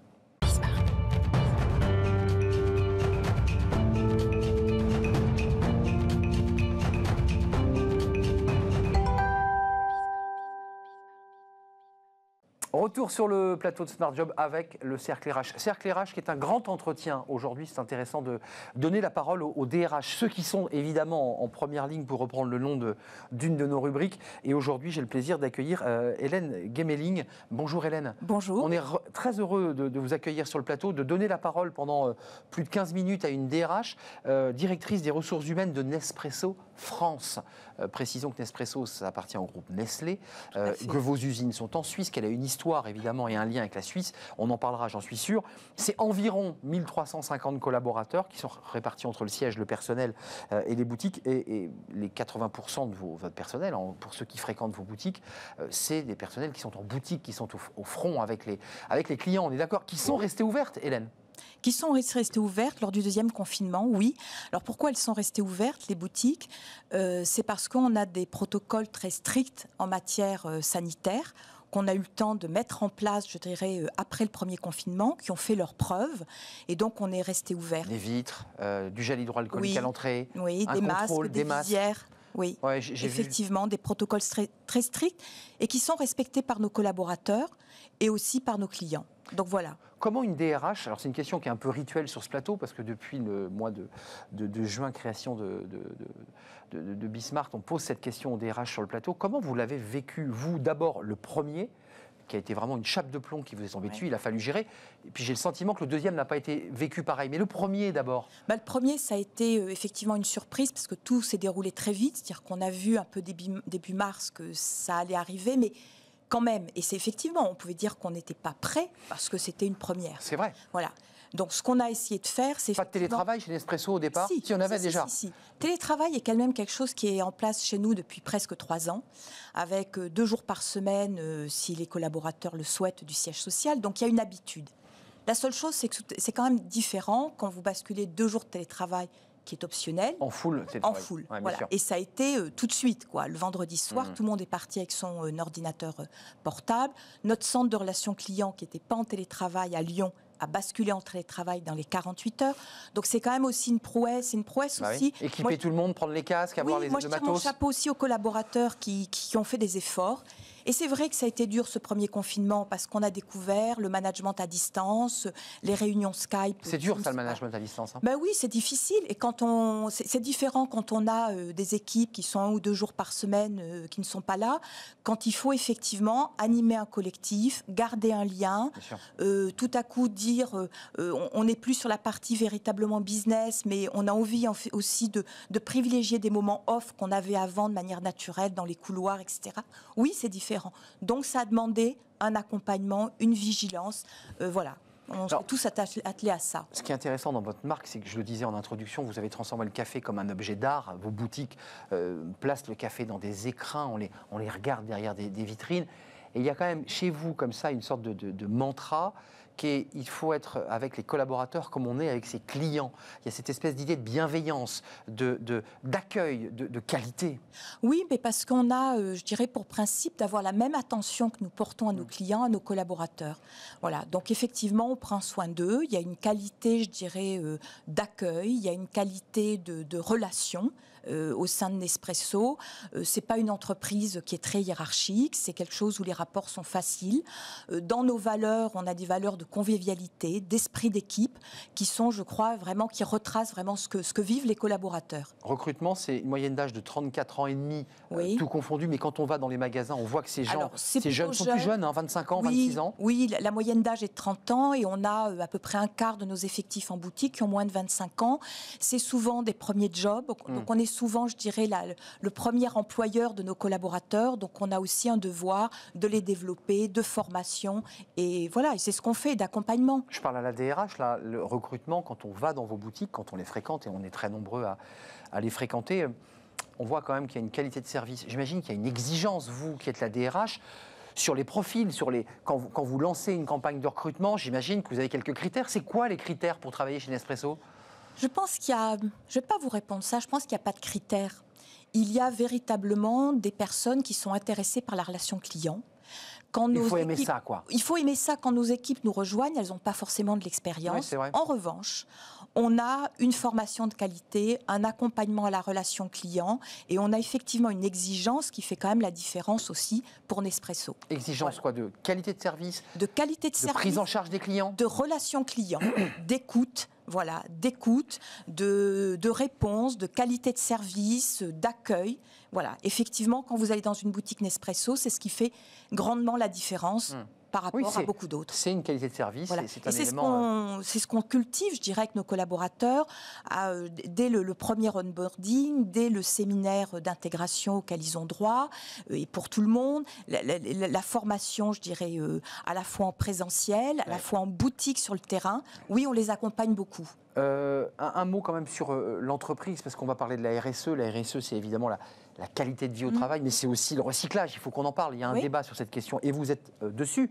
Retour sur le plateau de Smart Job avec le Cercle RH. Cercle RH qui est un grand entretien aujourd'hui. C'est intéressant de donner la parole aux DRH, ceux qui sont évidemment en première ligne pour reprendre le nom d'une de nos rubriques. Et aujourd'hui, j'ai le plaisir d'accueillir Hélène Gemeling. Bonjour Hélène. Bonjour. On est très heureux de vous accueillir sur le plateau, de donner la parole pendant plus de 15 minutes à une DRH, directrice des ressources humaines de Nespresso France. Précisons que Nespresso, ça appartient au groupe Nestlé, que vos usines sont en Suisse, qu'elle a une histoire évidemment et un lien avec la Suisse. On en parlera, j'en suis sûr. C'est environ 1350 collaborateurs qui sont répartis entre le siège, le personnel et les boutiques. Et les 80% de votre personnel, pour ceux qui fréquentent vos boutiques, c'est des personnels qui sont en boutique, qui sont au front avec les clients, on est d'accord, qui sont restés ouvertes, Hélène? Qui sont restées ouvertes lors du deuxième confinement, oui. Alors pourquoi elles sont restées ouvertes, les boutiques? C'est parce qu'on a des protocoles très stricts en matière sanitaire, qu'on a eu le temps de mettre en place, je dirais, après le premier confinement, qui ont fait leurs preuves, et donc on est resté ouvert. Des vitres, du gel hydroalcoolique à l'entrée, oui, des masques, des visières. Oui, ouais, effectivement, des protocoles très stricts et qui sont respectés par nos collaborateurs et aussi par nos clients. Donc voilà. Comment une DRH, alors c'est une question qui est un peu rituelle sur ce plateau, parce que depuis le mois de juin, création de Bismart, on pose cette question aux DRH sur le plateau. Comment vous l'avez vécu, vous, d'abord le premier, qui a été vraiment une chape de plomb qui vous est tombée dessus, il a fallu gérer. Et puis j'ai le sentiment que le deuxième n'a pas été vécu pareil. Mais le premier d'abord. Le premier, ça a été effectivement une surprise parce que tout s'est déroulé très vite. C'est-à-dire qu'on a vu un peu début mars que ça allait arriver, mais quand même, et c'est effectivement, on pouvait dire qu'on n'était pas prêt parce que c'était une première. C'est vrai. Voilà. Donc, ce qu'on a essayé de faire, c'est... Pas de télétravail chez Nespresso au départ? Si on avait déjà. Si. Télétravail est quand même quelque chose qui est en place chez nous depuis presque 3 ans, avec 2 jours par semaine, si les collaborateurs le souhaitent, du siège social. Donc, il y a une habitude. La seule chose, c'est que c'est quand même différent quand vous basculez 2 jours de télétravail, qui est optionnel. En full, en full, ouais, voilà. Et ça a été tout de suite, quoi. Le vendredi soir, tout le monde est parti avec son ordinateur portable. Notre centre de relations clients, qui n'était pas en télétravail à Lyon, a basculé en télétravail dans les 48 heures. Donc c'est quand même aussi une prouesse. Aussi. Équiper tout le monde, prendre les casques, avoir le matos. Moi, je tire mon chapeau aussi aux collaborateurs qui ont fait des efforts. Et c'est vrai que ça a été dur ce premier confinement parce qu'on a découvert le management à distance, les réunions Skype. C'est dur ça, le management à distance. Ben oui, c'est difficile. Et c'est différent quand on a des équipes qui sont 1 ou 2 jours par semaine qui ne sont pas là. Quand il faut effectivement animer un collectif, garder un lien, tout à coup dire on n'est plus sur la partie véritablement business, mais on a envie aussi de privilégier des moments off qu'on avait avant de manière naturelle dans les couloirs, etc. Oui, c'est différent. Donc, ça a demandé un accompagnement, une vigilance. Voilà. On s'est tous attelés à ça. Ce qui est intéressant dans votre marque, c'est que je le disais en introduction, vous avez transformé le café comme un objet d'art. Vos boutiques placent le café dans des écrins, on les regarde derrière des vitrines. Et il y a quand même chez vous, comme ça, une sorte de mantra qui est il faut être avec les collaborateurs comme on est avec ses clients. Il y a cette espèce d'idée de bienveillance, d'accueil, de qualité. Oui, mais parce qu'on a, je dirais, pour principe d'avoir la même attention que nous portons à nos clients, à nos collaborateurs. Voilà. Donc effectivement, on prend soin d'eux. Il y a une qualité, je dirais, d'accueil. Il y a une qualité de relation. Au sein de Nespresso. C'est pas une entreprise qui est très hiérarchique, c'est quelque chose où les rapports sont faciles. Dans nos valeurs, on a des valeurs de convivialité, d'esprit d'équipe, qui sont, je crois, vraiment, qui retracent vraiment ce que vivent les collaborateurs. Recrutement, c'est une moyenne d'âge de 34 ans et demi, tout confondu, mais quand on va dans les magasins, on voit que ces jeunes sont plus jeunes, 25 ans, 26 ans. Oui, la moyenne d'âge est de 30 ans et on a à peu près un quart de nos effectifs en boutique qui ont moins de 25 ans. C'est souvent des premiers jobs, donc on est souvent, je dirais, le premier employeur de nos collaborateurs. Donc, on a aussi un devoir de les développer, de formation. Et voilà, et c'est ce qu'on fait, d'accompagnement. Je parle à la DRH, là, le recrutement, quand on va dans vos boutiques, quand on les fréquente, et on est très nombreux à les fréquenter, on voit quand même qu'il y a une qualité de service. J'imagine qu'il y a une exigence, vous qui êtes la DRH, sur les profils, quand vous lancez une campagne de recrutement, j'imagine que vous avez quelques critères. C'est quoi les critères pour travailler chez Nespresso ? Je pense qu'il y a, je ne vais pas vous répondre ça, je pense qu'il n'y a pas de critères. Il y a véritablement des personnes qui sont intéressées par la relation client. Il faut aimer ça, quoi. Il faut aimer ça quand nos équipes nous rejoignent, elles n'ont pas forcément de l'expérience. Oui, en revanche, on a une formation de qualité, un accompagnement à la relation client et on a effectivement une exigence qui fait quand même la différence aussi pour Nespresso. Exigence quoi ? De qualité de service ? De qualité de service. De prise en charge des clients ? De relation client, d'écoute. Voilà, d'écoute, de réponse, de qualité de service, d'accueil. Voilà, effectivement, quand vous allez dans une boutique Nespresso, c'est ce qui fait grandement la différence par rapport à beaucoup d'autres. C'est une qualité de service, voilà. c'est un élément... C'est ce qu'on cultive, je dirais, avec nos collaborateurs, dès le premier onboarding, dès le séminaire d'intégration auquel ils ont droit, et pour tout le monde, la formation, je dirais, à la fois en présentiel, à la fois en boutique sur le terrain. Oui, on les accompagne beaucoup. Un mot quand même sur l'entreprise, parce qu'on va parler de la RSE. La RSE, c'est évidemment la qualité de vie au travail, mais c'est aussi le recyclage. Il faut qu'on en parle. Il y a un débat sur cette question, et vous êtes dessus.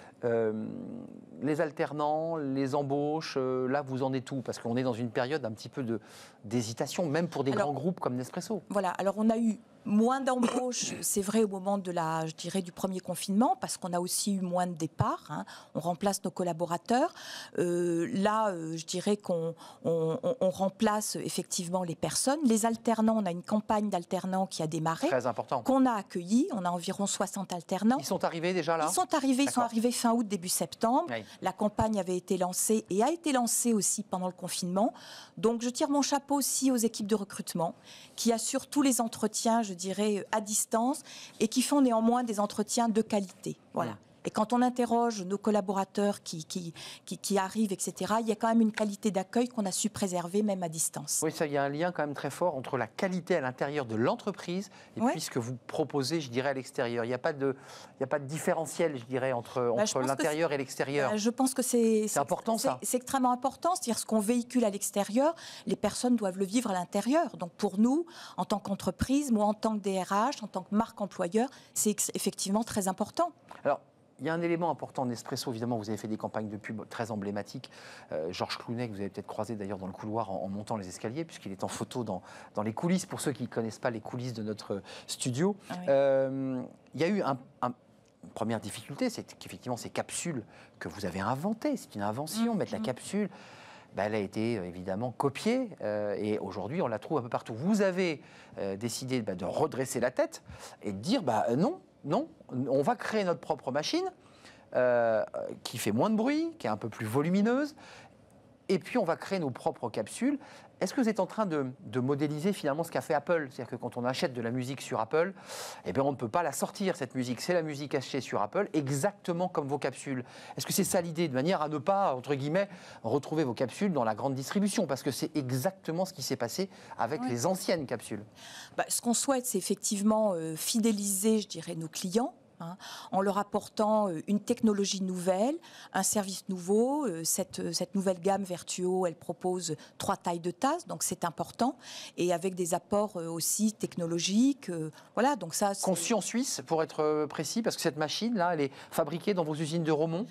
Les alternants, les embauches, là, vous en êtes où ? Parce qu'on est dans une période un petit peu d'hésitation, même pour des grands groupes comme Nespresso. Voilà, alors on a eu moins d'embauches, c'est vrai, au moment du premier confinement, parce qu'on a aussi eu moins de départs. Hein. On remplace nos collaborateurs. Je dirais qu'on remplace effectivement les personnes. Les alternants, on a une campagne d'alternants qui a démarré. Très important. Qu'on a accueilli. On a environ 60 alternants. Ils sont arrivés déjà là ? Ils sont arrivés fin août, début septembre. Oui. La campagne avait été lancée et a été lancée aussi pendant le confinement. Donc, je tire mon chapeau aussi aux équipes de recrutement qui assurent tous les entretiens, je dirais, à distance et qui font néanmoins des entretiens de qualité. Voilà. Et quand on interroge nos collaborateurs qui arrivent, etc., il y a quand même une qualité d'accueil qu'on a su préserver même à distance. Oui, ça, il y a un lien quand même très fort entre la qualité à l'intérieur de l'entreprise et puis ce que vous proposez, je dirais, à l'extérieur. Il n'y a pas de différentiel, je dirais, entre l'intérieur et l'extérieur. Je pense que c'est important, ça. C'est extrêmement important. C'est-à-dire ce qu'on véhicule à l'extérieur, les personnes doivent le vivre à l'intérieur. Donc pour nous, en tant qu'entreprise, moi en tant que DRH, en tant que marque employeur, c'est effectivement très important. Alors, il y a un élément important Nespresso, évidemment, vous avez fait des campagnes de pub très emblématiques. Georges Clooney, que vous avez peut-être croisé d'ailleurs dans le couloir en montant les escaliers, puisqu'il est en photo dans les coulisses, pour ceux qui ne connaissent pas les coulisses de notre studio. Ah oui. Il y a eu une première difficulté, c'est qu'effectivement ces capsules que vous avez inventées, c'est une invention, mettre la capsule, elle a été évidemment copiée et aujourd'hui on la trouve un peu partout. Vous avez décidé de redresser la tête et de dire non, on va créer notre propre machine qui fait moins de bruit, qui est un peu plus volumineuse, et puis on va créer nos propres capsules. Est-ce que vous êtes en train de modéliser finalement ce qu'a fait Apple? C'est-à-dire que quand on achète de la musique sur Apple, on ne peut pas la sortir, cette musique. C'est la musique achetée sur Apple, exactement comme vos capsules. Est-ce que c'est ça l'idée, de manière à ne pas, entre guillemets, retrouver vos capsules dans la grande distribution? Parce que c'est exactement ce qui s'est passé avec les anciennes capsules. Ce qu'on souhaite, c'est effectivement fidéliser, je dirais, nos clients. En leur apportant une technologie nouvelle, un service nouveau. Cette nouvelle gamme Vertuo, elle propose 3 tailles de tasses, donc c'est important, et avec des apports aussi technologiques. Voilà, donc ça. Conçue en Suisse, pour être précis, parce que cette machine-là, elle est fabriquée dans vos usines de Romont.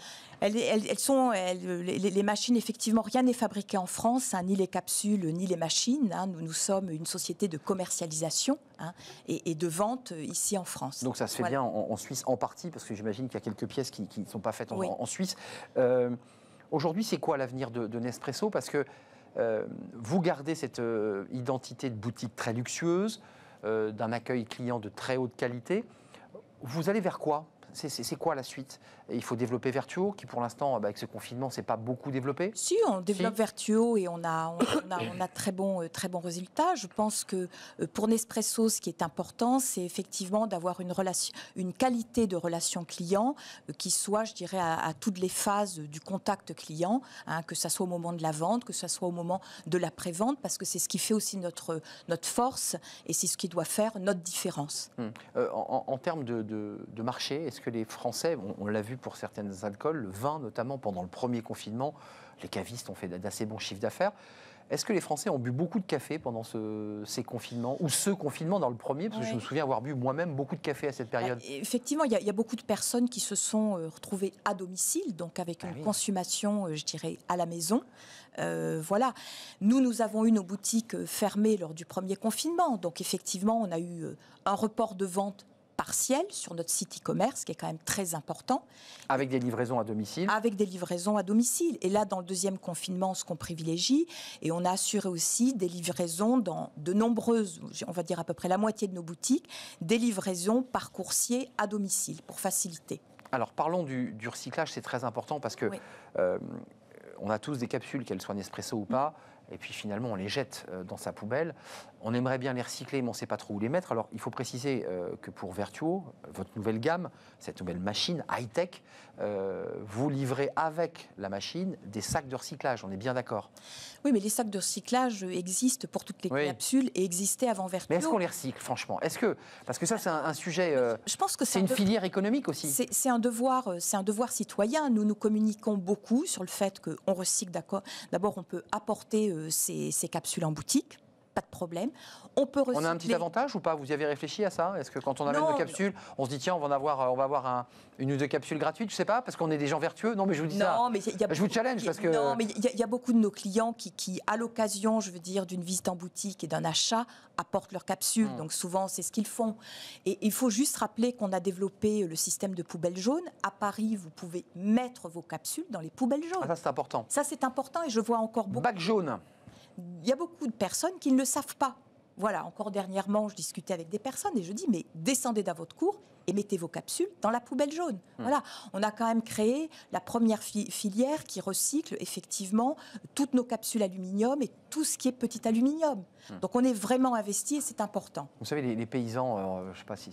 Les machines, effectivement, rien n'est fabriqué en France, ni les capsules, ni les machines. Nous sommes une société de commercialisation et de vente ici en France. Donc ça se fait bien en Suisse en partie, parce que j'imagine qu'il y a quelques pièces qui ne sont pas faites en Suisse. Aujourd'hui, c'est quoi l'avenir de Nespresso? Parce que vous gardez cette identité de boutique très luxueuse, d'un accueil client de très haute qualité. Vous allez vers quoi? C'est quoi la suite? Il faut développer Vertuo, qui pour l'instant, avec ce confinement, c'est pas beaucoup développé. Si, on développe Vertuo et on a très bons résultats. Je pense que pour Nespresso, ce qui est important, c'est effectivement d'avoir une qualité de relation client qui soit, je dirais, à toutes les phases du contact client, que ça soit au moment de la vente, que ça soit au moment de la pré-vente, parce que c'est ce qui fait aussi notre force et c'est ce qui doit faire notre différence. En termes de marché, est-ce que les Français, on l'a vu pour certains alcools, le vin notamment, pendant le premier confinement, les cavistes ont fait d'assez bons chiffres d'affaires. Est-ce que les Français ont bu beaucoup de café pendant ces confinements, ou ce confinement dans le premier? Parce que je me souviens avoir bu moi-même beaucoup de café à cette période. Effectivement, il y a beaucoup de personnes qui se sont retrouvées à domicile, donc avec une consommation, je dirais, à la maison. Voilà. Nous avons eu nos boutiques fermées lors du premier confinement. Donc effectivement, on a eu un report de vente partiel sur notre site e-commerce, qui est quand même très important. Avec des livraisons à domicile. Avec des livraisons à domicile. Et là, dans le deuxième confinement, ce qu'on privilégie, et on a assuré aussi des livraisons dans de nombreuses, on va dire à peu près la moitié de nos boutiques, des livraisons par coursier à domicile, pour faciliter. Alors, parlons du recyclage, c'est très important, parce que on a tous des capsules, qu'elles soient Nespresso ou pas, et puis finalement on les jette dans sa poubelle. On aimerait bien les recycler, mais on ne sait pas trop où les mettre. Alors il faut préciser que pour Vertuo, votre nouvelle gamme, cette nouvelle machine high-tech, vous livrez avec la machine des sacs de recyclage, on est bien d'accord? Oui, mais les sacs de recyclage existent pour toutes les capsules et existaient avant Vertuo. Mais est-ce qu'on les recycle, franchement? Parce que ça, c'est un sujet... je pense que c'est une filière économique aussi. C'est un devoir citoyen. Nous communiquons beaucoup sur le fait qu'on recycle. D'abord, on peut apporter ces capsules en boutique. Pas de problème. On peut recycler. On a un petit avantage ou pas? Vous y avez réfléchi à ça? Est-ce que quand on amène nos capsules, on se dit tiens, on va avoir une ou deux capsules gratuites? Je sais pas, parce qu'on est des gens vertueux. Non, mais je vous dis ça. Mais je vous challenge parce que. Non, mais il y a beaucoup de nos clients qui à l'occasion, je veux dire, d'une visite en boutique et d'un achat, apportent leurs capsules. Donc souvent, c'est ce qu'ils font. Et il faut juste rappeler qu'on a développé le système de poubelles jaunes. À Paris, vous pouvez mettre vos capsules dans les poubelles jaunes. Ah, ça, c'est important. Ça, c'est important et je vois encore beaucoup. Bac jaune. Il y a beaucoup de personnes qui ne le savent pas. Voilà, encore dernièrement, je discutais avec des personnes et je dis, mais descendez dans votre cour et mettez vos capsules dans la poubelle jaune. Voilà, on a quand même créé la première filière qui recycle effectivement toutes nos capsules aluminium et tout ce qui est petit aluminium. Donc on est vraiment investi et c'est important. Vous savez, les paysans, je ne sais pas si c'est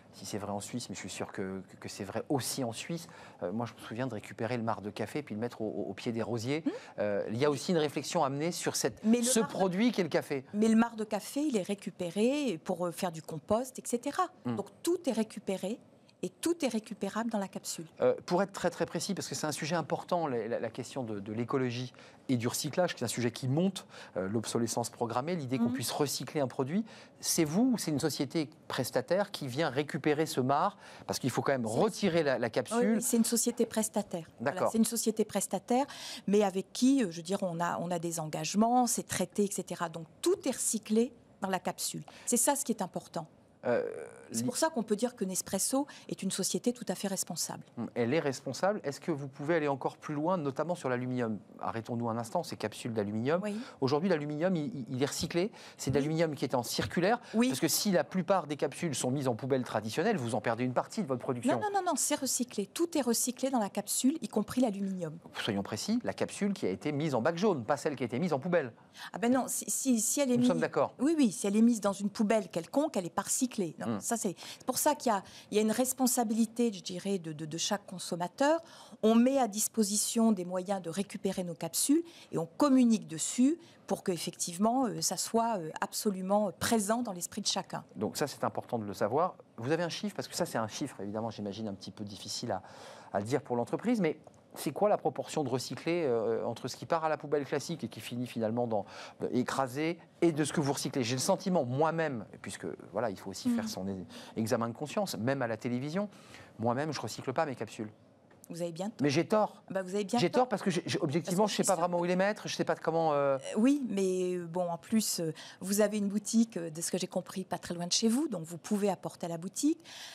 si c'est vrai en Suisse, mais je suis sûr que c'est vrai aussi en Suisse. Moi, je me souviens de récupérer le marc de café puis le mettre au pied des rosiers. Il y a aussi une réflexion à mener sur ce produit qu'est le café. Mais le marc de café, il est récupéré pour faire du compost, etc. Donc tout est récupéré. Et tout est récupérable dans la capsule. Pour être très très précis, parce que c'est un sujet important, la question de l'écologie et du recyclage, c'est un sujet qui monte, l'obsolescence programmée, l'idée qu'on puisse recycler un produit. C'est vous ou c'est une société prestataire qui vient récupérer ce marc? Parce qu'il faut quand même retirer la capsule. Oui, c'est une société prestataire. D'accord. Voilà, c'est une société prestataire, mais avec qui, je veux dire, on a des engagements, c'est traité, etc. Donc tout est recyclé dans la capsule. C'est ça ce qui est important. C'est pour ça qu'on peut dire que Nespresso est une société tout à fait responsable. Elle est responsable. Est-ce que vous pouvez aller encore plus loin, notamment sur l'aluminium? Arrêtons-nous un instant, ces capsules d'aluminium. Oui. Aujourd'hui, l'aluminium, il est recyclé. C'est de l'aluminium qui est en circulaire. Oui. Parce que si la plupart des capsules sont mises en poubelle traditionnelle, vous en perdez une partie de votre production. Non, c'est recyclé. Tout est recyclé dans la capsule, y compris l'aluminium. Soyons précis, la capsule qui a été mise en bac jaune, pas celle qui a été mise en poubelle. Ah ben non, si elle est mise... Nous sommes d'accord. Oui, si elle est mise dans une poubelle quelconque, elle n'est pas recyclée. Non, ça c'est pour ça qu'il y a une responsabilité, je dirais, de chaque consommateur. On met à disposition des moyens de récupérer nos capsules et on communique dessus pour qu'effectivement, ça soit absolument présent dans l'esprit de chacun. Donc ça, c'est important de le savoir. Vous avez un chiffre, parce que ça, c'est un chiffre, évidemment, j'imagine, un petit peu difficile à dire pour l'entreprise, mais c'est quoi la proportion de recyclé entre ce qui part à la poubelle classique et qui finit finalement écrasé et de ce que vous recyclez? J'ai le sentiment, moi-même, puisque voilà, il faut aussi faire son examen de conscience, même à la télévision, moi-même, je ne recycle pas mes capsules. Vous avez bien tort. Mais j'ai tort. Vous avez bien j'ai tort parce que objectivement, je ne sais pas vraiment où les mettre, je ne sais pas comment... Oui, mais bon, en plus, vous avez une boutique, de ce que j'ai compris, pas très loin de chez vous, donc vous pouvez apporter à la boutique.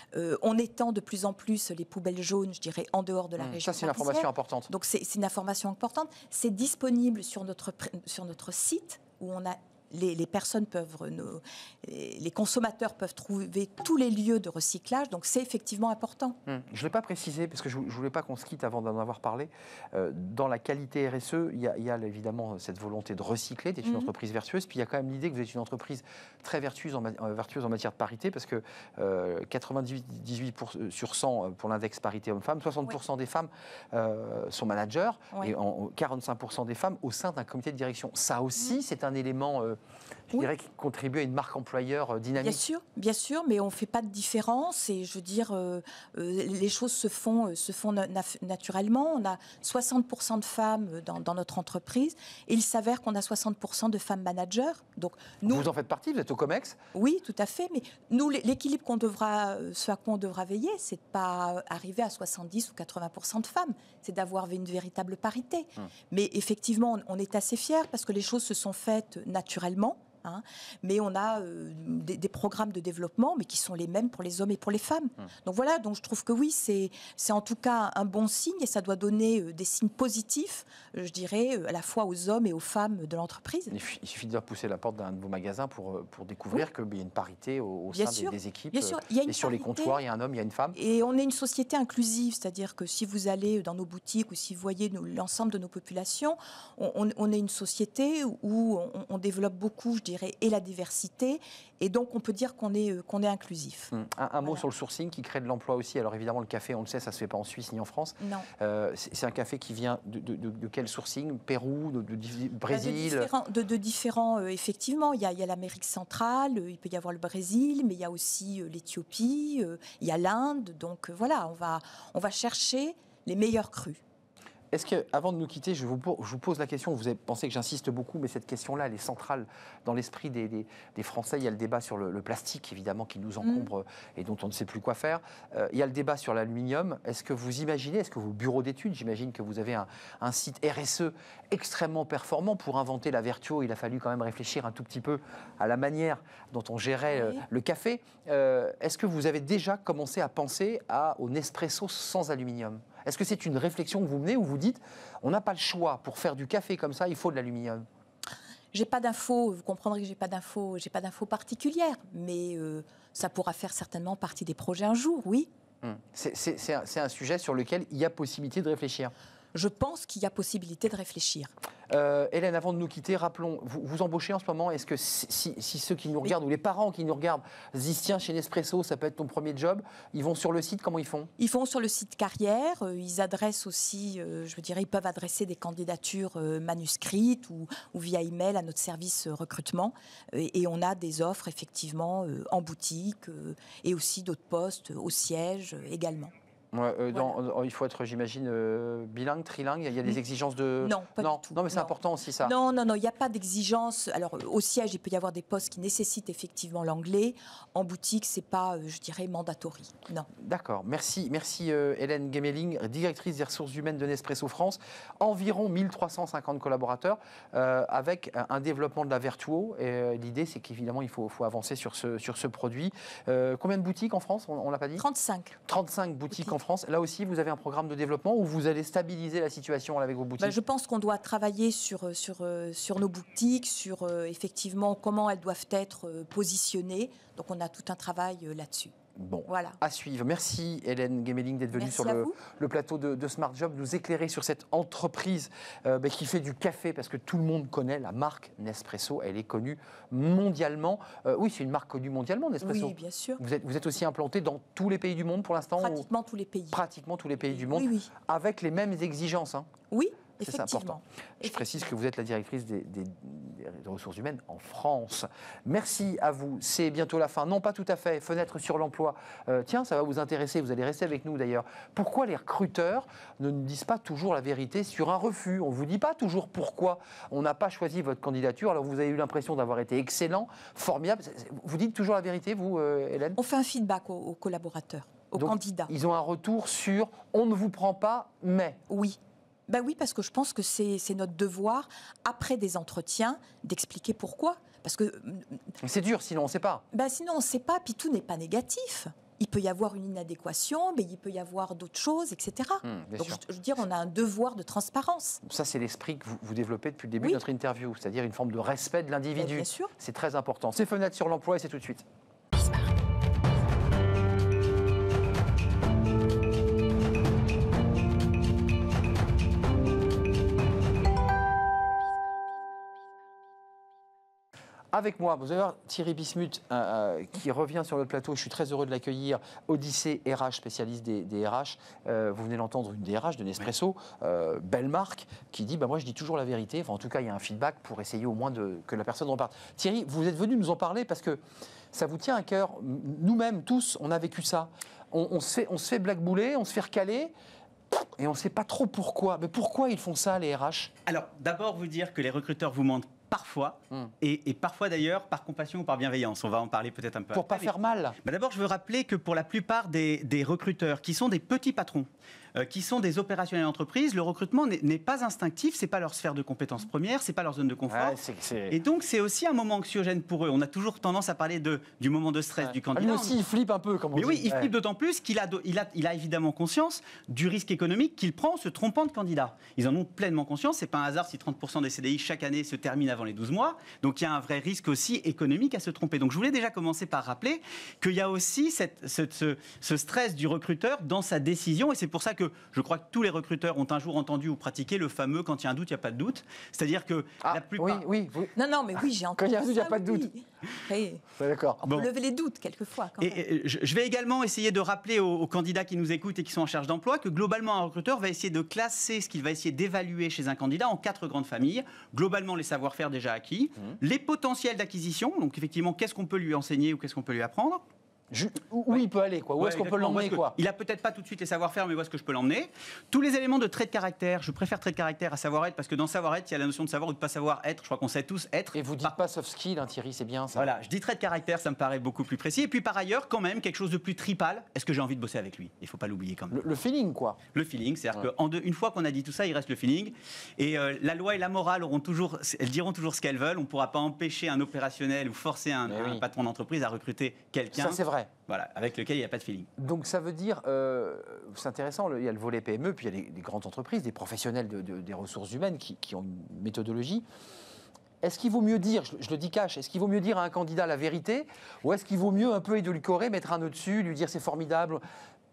On étend de plus en plus les poubelles jaunes, je dirais, en dehors de la région. Ça, c'est une information importante. Donc, c'est une information importante. C'est disponible sur notre site où on a... Les personnes peuvent, les consommateurs peuvent trouver tous les lieux de recyclage, donc c'est effectivement important. Je ne l'ai pas précisé, parce que je ne voulais pas qu'on se quitte avant d'en avoir parlé. Dans la qualité RSE, il y a évidemment cette volonté de recycler, d'être une entreprise vertueuse, puis il y a quand même l'idée que vous êtes une entreprise très vertueuse en matière de parité, parce que 98 sur 100 pour l'index parité homme-femme, 60% des femmes sont managers, et 45% des femmes au sein d'un comité de direction. Ça aussi, c'est un élément... je dirais qu'il contribue à une marque employeur dynamique. Bien sûr, mais on ne fait pas de différence et je veux dire, les choses se font naturellement. On a 60% de femmes dans notre entreprise et il s'avère qu'on a 60% de femmes managers. Donc, nous, vous en faites partie, vous êtes au COMEX? Oui, tout à fait, mais nous, l'équilibre ce à quoi on devra veiller, c'est de ne pas arriver à 70 ou 80% de femmes, c'est d'avoir une véritable parité. Mais effectivement, on est assez fiers parce que les choses se sont faites naturellement. Mais on a des programmes de développement, mais qui sont les mêmes pour les hommes et pour les femmes. Donc voilà, donc je trouve que oui, c'est en tout cas un bon signe et ça doit donner des signes positifs, je dirais, à la fois aux hommes et aux femmes de l'entreprise. Il suffit de pousser la porte d'un de vos magasins pour découvrir qu'il y a une parité au sein des équipes. Bien sûr, il y a une et sur les comptoirs, il y a un homme, il y a une femme. Et on est une société inclusive, c'est-à-dire que si vous allez dans nos boutiques ou si vous voyez l'ensemble de nos populations, on est une société où on développe beaucoup, je dirais, et la diversité, et donc on peut dire qu'on est inclusif. Un mot sur le sourcing qui crée de l'emploi aussi. Alors évidemment, le café, on le sait, ça ne se fait pas en Suisse ni en France. Non. C'est un café qui vient de quel sourcing? Pérou, de Brésil? De différents, effectivement. Il y a l'Amérique centrale, il peut y avoir le Brésil, mais il y a aussi l'Éthiopie, il y a l'Inde. Donc voilà, on va chercher les meilleurs crus. Est-ce qu'avant de nous quitter, je vous pose la question, vous avez pensé que j'insiste beaucoup, mais cette question-là, elle est centrale dans l'esprit des Français. Il y a le débat sur le plastique, évidemment, qui nous encombre et dont on ne sait plus quoi faire. Il y a le débat sur l'aluminium. Est-ce que vous imaginez, est-ce que vos bureaux d'études, j'imagine que vous avez un site RSE extrêmement performant pour inventer la Vertuo, il a fallu quand même réfléchir un tout petit peu à la manière dont on gérait le café. Est-ce que vous avez déjà commencé à penser au Nespresso sans aluminium? Est-ce que c'est une réflexion que vous menez où vous dites on n'a pas le choix pour faire du café comme ça, il faut de l'aluminium? J'ai pas d'infos, vous comprendrez que j'ai pas d'infos particulières, mais ça pourra faire certainement partie des projets un jour, oui. C'est un sujet sur lequel il y a possibilité de réfléchir. je pense qu'il y a possibilité de réfléchir. Hélène, avant de nous quitter, rappelons, vous embauchez en ce moment, est-ce que si ceux qui nous regardent, ou les parents qui nous regardent, se disent tiens, chez Nespresso, ça peut être ton premier job, ils vont sur le site, comment ils font? Ils vont sur le site carrière, ils adressent aussi, ils peuvent adresser des candidatures manuscrites ou via email à notre service recrutement. Et on a des offres effectivement en boutique et aussi d'autres postes au siège également. Il faut être, j'imagine, bilingue, trilingue. Il y a des exigences de... Non, pas du tout. Non, mais c'est important aussi, ça. Non, il n'y a pas d'exigence. Alors, au siège, il peut y avoir des postes qui nécessitent effectivement l'anglais. En boutique, c'est pas, mandatory. Non. D'accord. Merci Hélène Gemeling, directrice des ressources humaines de Nespresso France. Environ 1350 collaborateurs avec un développement de la Vertuo. L'idée, c'est qu'évidemment, il faut avancer sur ce produit. Combien de boutiques en France? On l'a pas dit? 35. 35 boutiques en France. Là aussi, vous avez un programme de développement où vous allez stabiliser la situation avec vos boutiques? Je pense qu'on doit travailler sur nos boutiques, sur effectivement comment elles doivent être positionnées. Donc on a tout un travail là-dessus. Bon, voilà. À suivre. Merci Hélène Gemeling d'être venue sur le plateau de Smart Job, nous éclairer sur cette entreprise qui fait du café, parce que tout le monde connaît la marque Nespresso, elle est connue mondialement. Oui, c'est une marque connue mondialement, Nespresso. Oui, bien sûr. Vous êtes aussi implanté dans tous les pays du monde pour l'instant? Pratiquement tous les pays. Pratiquement tous les pays du monde, oui. Avec les mêmes exigences. Oui. C'est important. Je précise que vous êtes la directrice des ressources humaines en France. Merci à vous. C'est bientôt la fin. Non, pas tout à fait. Fenêtre sur l'emploi. Tiens, ça va vous intéresser. Vous allez rester avec nous d'ailleurs. Pourquoi les recruteurs ne nous disent pas toujours la vérité sur un refus? On ne vous dit pas toujours pourquoi on n'a pas choisi votre candidature. Alors vous avez eu l'impression d'avoir été excellent, formidable. Vous dites toujours la vérité, vous, Hélène? On fait un feedback aux collaborateurs, aux candidats. Ils ont un retour sur « on ne vous prend pas, mais… ». Oui. Oui, parce que je pense que c'est notre devoir, après des entretiens, d'expliquer pourquoi. Parce que c'est dur, sinon on ne sait pas. Sinon on ne sait pas, puis tout n'est pas négatif. Il peut y avoir une inadéquation, mais il peut y avoir d'autres choses, etc. Donc je veux dire, on a un devoir de transparence. Ça, c'est l'esprit que vous développez depuis le début de notre interview, c'est-à-dire une forme de respect de l'individu. Bien sûr. C'est très important. C'est Fenêtre sur l'emploi et c'est tout de suite. Avec moi, vous allez voir Thierry Bismuth qui revient sur le plateau. Je suis très heureux de l'accueillir. Odyssée RH, spécialiste des RH. Vous venez d'entendre une des RH de Nespresso, belle marque, qui dit moi je dis toujours la vérité. Enfin, en tout cas, il y a un feedback pour essayer au moins que la personne en parle. Thierry, vous êtes venu nous en parler parce que ça vous tient à cœur. Nous-mêmes, tous, on a vécu ça. On se fait blackbouler, on se fait recaler. Et on ne sait pas trop pourquoi. Mais pourquoi ils font ça, les RH? Alors, d'abord, vous dire que les recruteurs vous mentent parfois, et parfois d'ailleurs par compassion ou par bienveillance. On va en parler peut-être un peu. Pour pas faire mal. D'abord, je veux rappeler que pour la plupart des recruteurs qui sont des petits patrons, qui sont des opérationnels d'entreprise, le recrutement n'est pas instinctif, c'est pas leur sphère de compétences première, c'est pas leur zone de confort. Et donc c'est aussi un moment anxiogène pour eux. On a toujours tendance à parler du moment de stress du candidat. Lui aussi, il flippe un peu, comme on dit. Mais oui, il flippe d'autant plus qu'il a évidemment conscience du risque économique qu'il prend en se trompant de candidat. Ils en ont pleinement conscience. C'est pas un hasard si 30% des CDI chaque année se terminent avant les 12 mois. Donc il y a un vrai risque aussi économique à se tromper. Donc je voulais déjà commencer par rappeler qu'il y a aussi ce stress du recruteur dans sa décision. Et c'est pour ça que je crois que tous les recruteurs ont un jour entendu ou pratiqué le fameux « quand il y a un doute, il n'y a pas de doute ». C'est-à-dire que la plupart... Oui. Non, mais oui, j'ai entendu. Quand il y a un doute, il n'y a pas de doute. Oui. D'accord. On peut lever les doutes quelquefois. Quand même. Je vais également essayer de rappeler aux candidats qui nous écoutent et qui sont en charge d'emploi que globalement, un recruteur va essayer de classer ce qu'il va essayer d'évaluer chez un candidat en 4 grandes familles. Globalement, les savoir-faire déjà acquis, les potentiels d'acquisition, donc effectivement, qu'est-ce qu'on peut lui enseigner ou qu'est-ce qu'on peut lui apprendre. Où il peut aller, quoi. Où est-ce qu'on peut l'emmener, quoi. Il a peut-être pas tout de suite les savoir-faire, mais où est-ce que je peux l'emmener? Tous les éléments de trait de caractère. Je préfère trait de caractère à savoir-être parce que dans savoir-être, il y a la notion de savoir ou de pas savoir-être. Je crois qu'on sait tous être. Et vous dites pas soft skill, hein, Thierry, c'est bien ça. Voilà, je dis trait de caractère, ça me paraît beaucoup plus précis. Et puis par ailleurs, quand même, quelque chose de plus tripal. Est-ce que j'ai envie de bosser avec lui? Il faut pas l'oublier quand même. Le feeling, quoi. Le feeling, c'est-à-dire qu'une fois qu'on a dit tout ça, il reste le feeling. Et la loi et la morale elles diront toujours ce qu'elles veulent. On ne pourra pas empêcher un opérationnel ou forcer un patron d'entreprise à recruter quelqu'un. Ça, c'est vrai. Voilà, avec lequel il n'y a pas de feeling. Donc ça veut dire, c'est intéressant, il y a le volet PME, puis il y a des grandes entreprises, des professionnels des ressources humaines qui ont une méthodologie. Est-ce qu'il vaut mieux dire, je le dis cash, est-ce qu'il vaut mieux dire à un candidat la vérité, ou est-ce qu'il vaut mieux un peu édulcorer, mettre un nœud dessus, lui dire c'est formidable?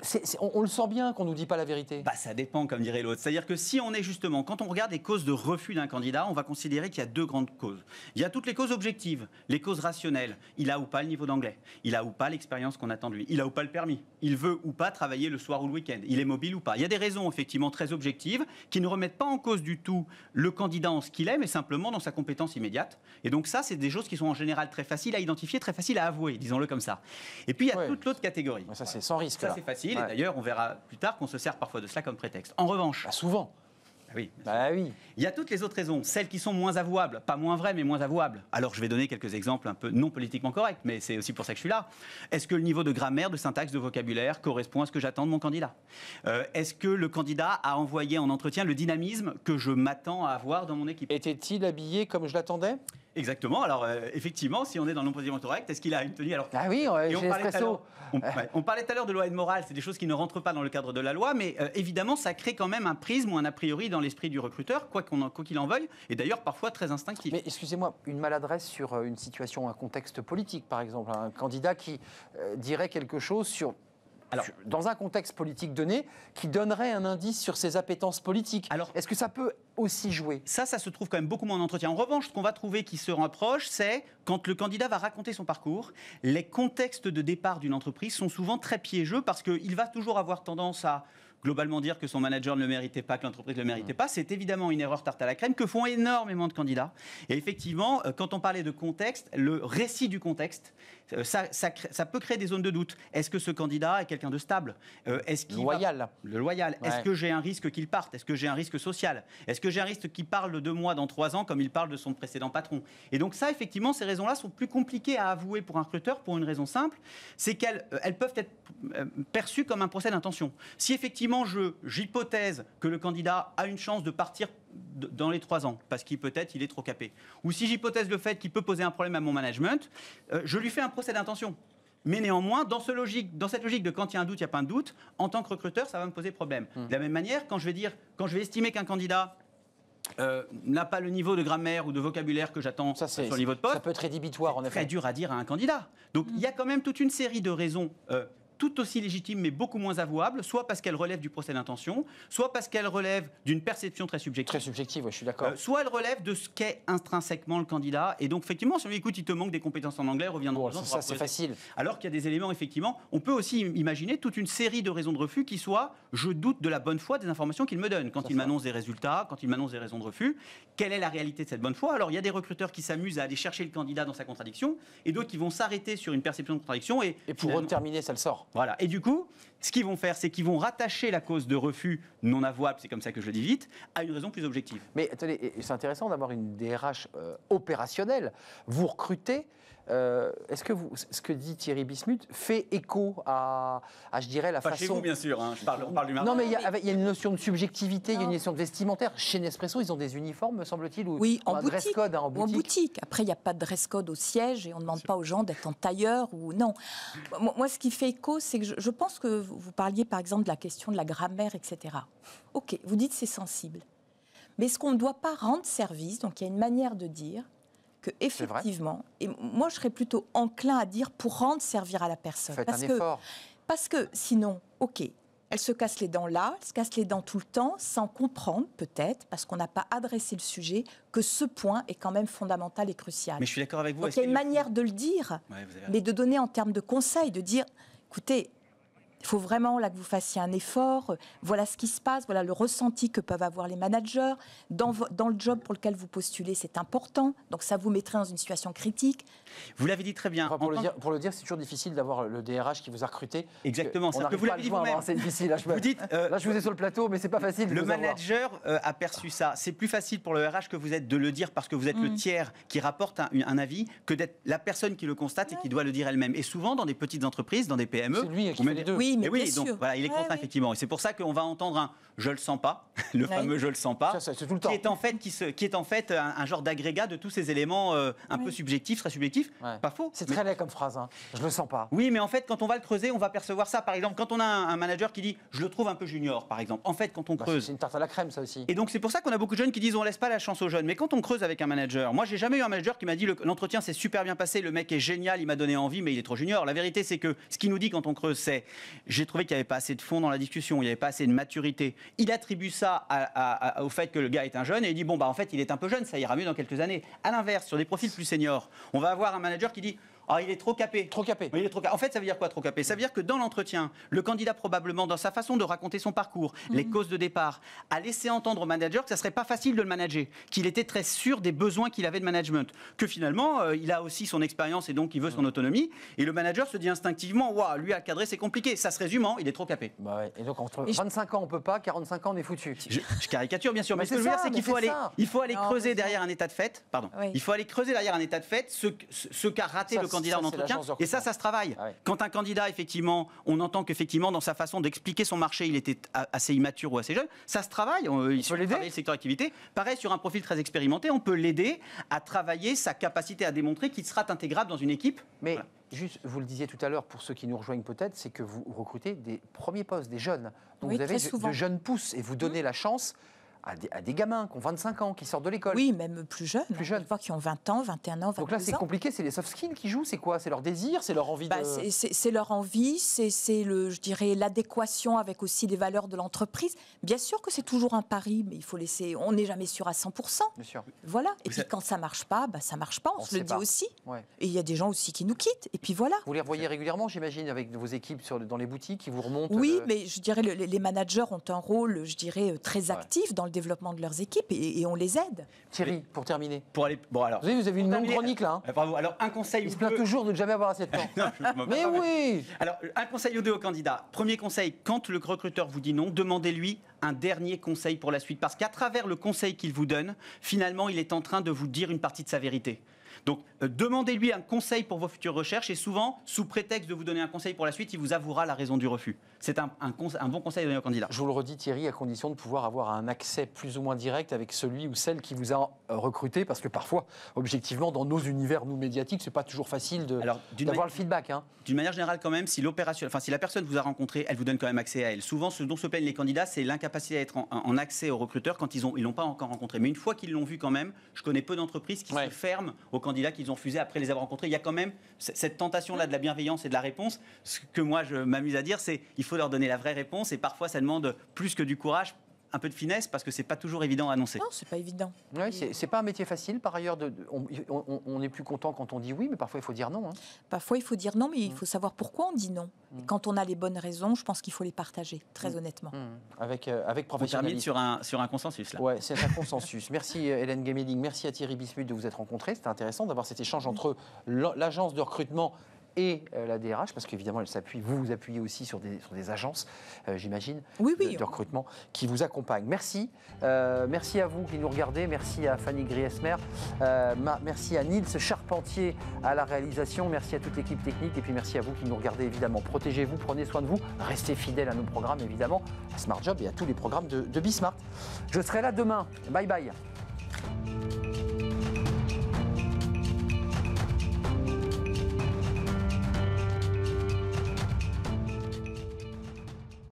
On le sent bien qu'on ne nous dit pas la vérité. Bah, ça dépend, comme dirait l'autre. C'est-à-dire que si on est justement, quand on regarde les causes de refus d'un candidat, on va considérer qu'il y a deux grandes causes. Il y a toutes les causes objectives, les causes rationnelles. Il a ou pas le niveau d'anglais. Il a ou pas l'expérience qu'on attend de lui. Il a ou pas le permis. Il veut ou pas travailler le soir ou le week-end. Il est mobile ou pas. Il y a des raisons effectivement très objectives qui ne remettent pas en cause du tout le candidat en ce qu'il est, mais simplement dans sa compétence immédiate. Et donc ça, c'est des choses qui sont en général très faciles à identifier, très faciles à avouer, disons-le comme ça. Et puis il y a toute l'autre catégorie. Ça, c'est sans risque. Ça, c'est facile. Et d'ailleurs, on verra plus tard qu'on se sert parfois de cela comme prétexte. En revanche... souvent. Oui. Oui. Il y a toutes les autres raisons, celles qui sont moins avouables, pas moins vraies, mais moins avouables. Alors, je vais donner quelques exemples un peu non politiquement corrects, mais c'est aussi pour ça que je suis là. Est-ce que le niveau de grammaire, de syntaxe, de vocabulaire correspond à ce que j'attends de mon candidat ? Est-ce que le candidat a envoyé en entretien le dynamisme que je m'attends à avoir dans mon équipe ? Était-il habillé comme je l'attendais ? Exactement. Alors, effectivement, si on est dans non politiquement correct, est-ce qu'il a une tenue ? Alors, ah oui, chez Nespresso. On parlait tout à l'heure de loi et de morale, c'est des choses qui ne rentrent pas dans le cadre de la loi, mais évidemment, ça crée quand même un prisme ou un a priori dans l'esprit du recruteur, quoi qu'il en veuille, et d'ailleurs parfois très instinctif. Mais excusez-moi, une maladresse sur une situation, un contexte politique, par exemple, un candidat qui dirait quelque chose dans un contexte politique donné, qui donnerait un indice sur ses appétences politiques. Alors, est-ce que ça peut aussi jouer ? Ça se trouve quand même beaucoup moins en entretien. En revanche, ce qu'on va trouver qui se rapproche, c'est quand le candidat va raconter son parcours, les contextes de départ d'une entreprise sont souvent très piégeux parce qu'il va toujours avoir tendance à globalement dire que son manager ne le méritait pas, que l'entreprise ne le méritait pas. C'est évidemment une erreur tarte à la crème que font énormément de candidats. Et effectivement, quand on parlait de contexte, le récit du contexte, ça peut créer des zones de doute. Est-ce que ce candidat est quelqu'un de stable ? Loyal. Le loyal. Ouais. Est-ce que j'ai un risque qu'il parte ? Est-ce que j'ai un risque social ? Est-ce que j'ai un risque qu'il parle de moi dans 3 ans comme il parle de son précédent patron ? Et donc ça, effectivement, ces raisons-là sont plus compliquées à avouer pour un recruteur pour une raison simple, c'est qu'elles peuvent être perçues comme un procès d'intention. Si effectivement j'hypothèse que le candidat a une chance de partir dans les 3 ans, parce qu'il peut-être il est trop capé. Ou si j'hypothèse le fait qu'il peut poser un problème à mon management, je lui fais un procès d'intention. Mais néanmoins, dans cette logique de quand il y a un doute, il n'y a pas un doute, en tant que recruteur, ça va me poser problème. De la même manière, quand je vais estimer qu'un candidat n'a pas le niveau de grammaire ou de vocabulaire que j'attends sur le niveau de poste, ça peut être rédhibitoire, en effet. Très dur à dire à un candidat. Donc il y a quand même toute une série de raisons tout aussi légitime mais beaucoup moins avouable, soit parce qu'elle relève du procès d'intention, soit parce qu'elle relève d'une perception très subjective. Très subjective, oui, je suis d'accord. Soit elle relève de ce qu'est intrinsèquement le candidat. Et donc, effectivement, si on lui écoute, il te manque des compétences en anglais, revient dans ça, c'est facile. Alors qu'il y a des éléments, effectivement, on peut aussi imaginer toute une série de raisons de refus qui soient, je doute de la bonne foi des informations qu'il me donne. Quand il m'annonce des résultats, quand il m'annonce des raisons de refus, quelle est la réalité de cette bonne foi ? Alors, il y a des recruteurs qui s'amusent à aller chercher le candidat dans sa contradiction, et d'autres qui vont s'arrêter sur une perception de contradiction. Et pour terminer, ça le sort. Voilà. Et du coup, ce qu'ils vont faire, c'est qu'ils vont rattacher la cause de refus non avouable, c'est comme ça que je le dis vite, à une raison plus objective. Mais attendez, c'est intéressant d'avoir une DRH opérationnelle. Vous recrutez. Est-ce que ce que dit Thierry Bismuth fait écho à je dirais, la façon... Chez vous, bien sûr, hein. On parle du marché. Non, mais il y a une notion de subjectivité, il y a une notion de vestimentaire. Chez Nespresso, ils ont des uniformes, me semble-t-il, ou oui, en un boutique, dress code en boutique. En boutique. Après, il n'y a pas de dress code au siège et on ne demande pas aux gens d'être en tailleur ou non. Moi, ce qui fait écho, c'est que je pense que vous parliez, par exemple, de la question de la grammaire, etc. OK, vous dites c'est sensible. Mais est-ce qu'on ne doit pas rendre service ? Donc, il y a une manière de dire que effectivement, et moi je serais plutôt enclin à dire pour rendre servir à la personne. Faites un effort. Parce que sinon, OK, elle se casse les dents là, elle se casse les dents tout le temps, sans comprendre peut-être, parce qu'on n'a pas adressé le sujet, que ce point est quand même fondamental et crucial. Mais je suis d'accord avec vous. Donc il y a une manière de le dire, mais de donner en termes de conseils, de dire, écoutez, il faut vraiment là que vous fassiez un effort. Voilà ce qui se passe, voilà le ressenti que peuvent avoir les managers. Dans le job pour lequel vous postulez, c'est important. Donc ça vous mettrait dans une situation critique. Vous l'avez dit très bien. Enfin, pour le dire, c'est toujours difficile d'avoir le DRH qui vous a recruté. Exactement. On n'arrive pas à le joindre, c'est difficile. Là, je vous ai sur le plateau, mais c'est pas facile. Le manager a perçu ça. C'est plus facile pour le RH que vous êtes de le dire parce que vous êtes le tiers qui rapporte un avis que d'être la personne qui le constate et qui doit le dire elle-même. Et souvent dans des petites entreprises, dans des PME, c'est lui qui fait les deux. Oui, mais oui, bien donc sûr. voilà, il est contraint effectivement. Et c'est pour ça qu'on va entendre un je le sens pas, le fameux je le sens pas, ça, c'est tout le temps. qui est en fait un genre d'agrégat de tous ces éléments un peu subjectifs, très subjectifs. Pas faux. C'est très laid comme phrase. Hein. Je le sens pas. Oui, mais en fait, quand on va le creuser, on va percevoir ça. Par exemple, quand on a un manager qui dit je le trouve un peu junior, par exemple. En fait, quand on creuse, c'est une tarte à la crème, ça aussi. Et donc c'est pour ça qu'on a beaucoup de jeunes qui disent on laisse pas la chance aux jeunes. Mais quand on creuse avec un manager, moi j'ai jamais eu un manager qui m'a dit l'entretien s'est super bien passé, le mec est génial, il m'a donné envie, mais il est trop junior. La vérité c'est que ce qu'il nous dit quand on creuse, c'est J'ai trouvé qu'il n'y avait pas assez de fond dans la discussion, il n'y avait pas assez de maturité. Il attribue ça au fait que le gars est un jeune et il dit bon, bah en fait, il est un peu jeune, ça ira mieux dans quelques années. À l'inverse, sur des profils plus seniors, on va avoir un manager qui dit ah, il est trop capé. Trop capé. Oui, il est trop capé. En fait, ça veut dire quoi, trop capé? Ça veut dire que dans l'entretien, le candidat, probablement, dans sa façon de raconter son parcours, les causes de départ, a laissé entendre au manager que ça ne serait pas facile de le manager, qu'il était très sûr des besoins qu'il avait de management, que finalement, il a aussi son expérience et donc il veut son autonomie. Et le manager se dit instinctivement, waouh, lui à cadrer, c'est compliqué. Ça se résume en, il est trop capé. Bah ouais. Et donc, entre 25 ans, on ne peut pas, 45 ans, on est foutu. Je caricature, bien sûr, mais ce que je veux dire, c'est qu'il faut aller creuser derrière un état de fait. Pardon. Oui. Il faut aller creuser derrière un état de fait ce qu'a raté le candidat en entretien. Et ça se travaille. Ah ouais. Quand un candidat, effectivement, on entend qu'effectivement, dans sa façon d'expliquer son marché, il était assez immature ou assez jeune, ça se travaille. Il faut l'aider. Le secteur d'activité. Pareil, sur un profil très expérimenté, on peut l'aider à travailler sa capacité à démontrer qu'il sera intégrable dans une équipe. Mais juste, vous le disiez tout à l'heure, pour ceux qui nous rejoignent peut-être, c'est que vous recrutez des premiers postes, des jeunes. Donc oui, vous avez de jeunes pousses et vous donnez la chance à des gamins qui ont 25 ans, qui sortent de l'école. Oui, même plus jeunes. Plus jeunes. Qui ont 20 ans, 21 ans, 22 ans. Donc là, c'est compliqué, c'est les soft skills qui jouent, c'est quoi? C'est leur désir, c'est leur envie de... C'est leur envie, c'est je dirais, l'adéquation avec aussi les valeurs de l'entreprise. Bien sûr que c'est toujours un pari, mais il faut laisser... On n'est jamais sûr à 100%. Bien sûr. Voilà. Et puis quand ça ne marche pas, ça ne marche pas, on se le dit aussi. Ouais. Et il y a des gens aussi qui nous quittent, et puis voilà. Vous les revoyez régulièrement, j'imagine, avec vos équipes dans les boutiques, qui vous remontent... Oui, mais je dirais, les managers ont un rôle, je dirais, très actif dans le développement de leurs équipes. Et on les aide. Thierry, pour terminer. Bon, alors, vous avez une longue chronique là. Bravo. Alors, un conseil. Il se plaint toujours de ne jamais avoir assez de temps. Non, mais oui. Alors, un conseil aux deux candidats. Premier conseil, quand le recruteur vous dit non, demandez-lui un dernier conseil pour la suite. Parce qu'à travers le conseil qu'il vous donne, finalement, il est en train de vous dire une partie de sa vérité. Donc, demandez-lui un conseil pour vos futures recherches et souvent, sous prétexte de vous donner un conseil pour la suite, il vous avouera la raison du refus. C'est un bon conseil à donner au candidat. Je vous le redis, Thierry, à condition de pouvoir avoir un accès plus ou moins direct avec celui ou celle qui vous a recruté, parce que parfois, objectivement, dans nos univers, nous médiatiques, c'est pas toujours facile d'avoir le feedback. Hein. D'une manière générale, quand même, si la personne vous a rencontré, elle vous donne quand même accès à elle. Souvent, ce dont se plaignent les candidats, c'est l'incapacité à être en accès aux recruteurs quand ils l'ont pas encore rencontré. Mais une fois qu'ils l'ont vu quand même, je connais peu d'entreprises qui se ferment aux candidats qu'ils ont refusés après les avoir rencontrés. Il y a quand même cette tentation-là de la bienveillance et de la réponse. Ce que moi, je m'amuse à dire, c'est il faut leur donner la vraie réponse et parfois, ça demande plus que du courage, un peu de finesse parce que c'est pas toujours évident à annoncer. Non, c'est pas évident. Ouais, c'est pas un métier facile. Par ailleurs, on est plus content quand on dit oui, mais parfois il faut dire non. Hein. Parfois il faut dire non, mais il faut savoir pourquoi on dit non. Et quand on a les bonnes raisons, je pense qu'il faut les partager, très honnêtement. Avec professionnalisme. On termine sur un consensus là. Ouais, c'est un consensus. Merci Hélène Guéméling, merci à Thierry Bismuth de vous être rencontrés. C'était intéressant d'avoir cet échange entre l'agence de recrutement et la DRH, parce qu'évidemment, vous vous appuyez aussi sur des agences, j'imagine, de recrutement qui vous accompagnent. Merci. Merci à vous qui nous regardez. Merci à Fanny Griesmer. Merci à Nils Charpentier à la réalisation. Merci à toute l'équipe technique. Et puis merci à vous qui nous regardez, évidemment. Protégez-vous, prenez soin de vous. Restez fidèles à nos programmes, évidemment, à Smart Job et à tous les programmes de Bismart. Je serai là demain. Bye bye.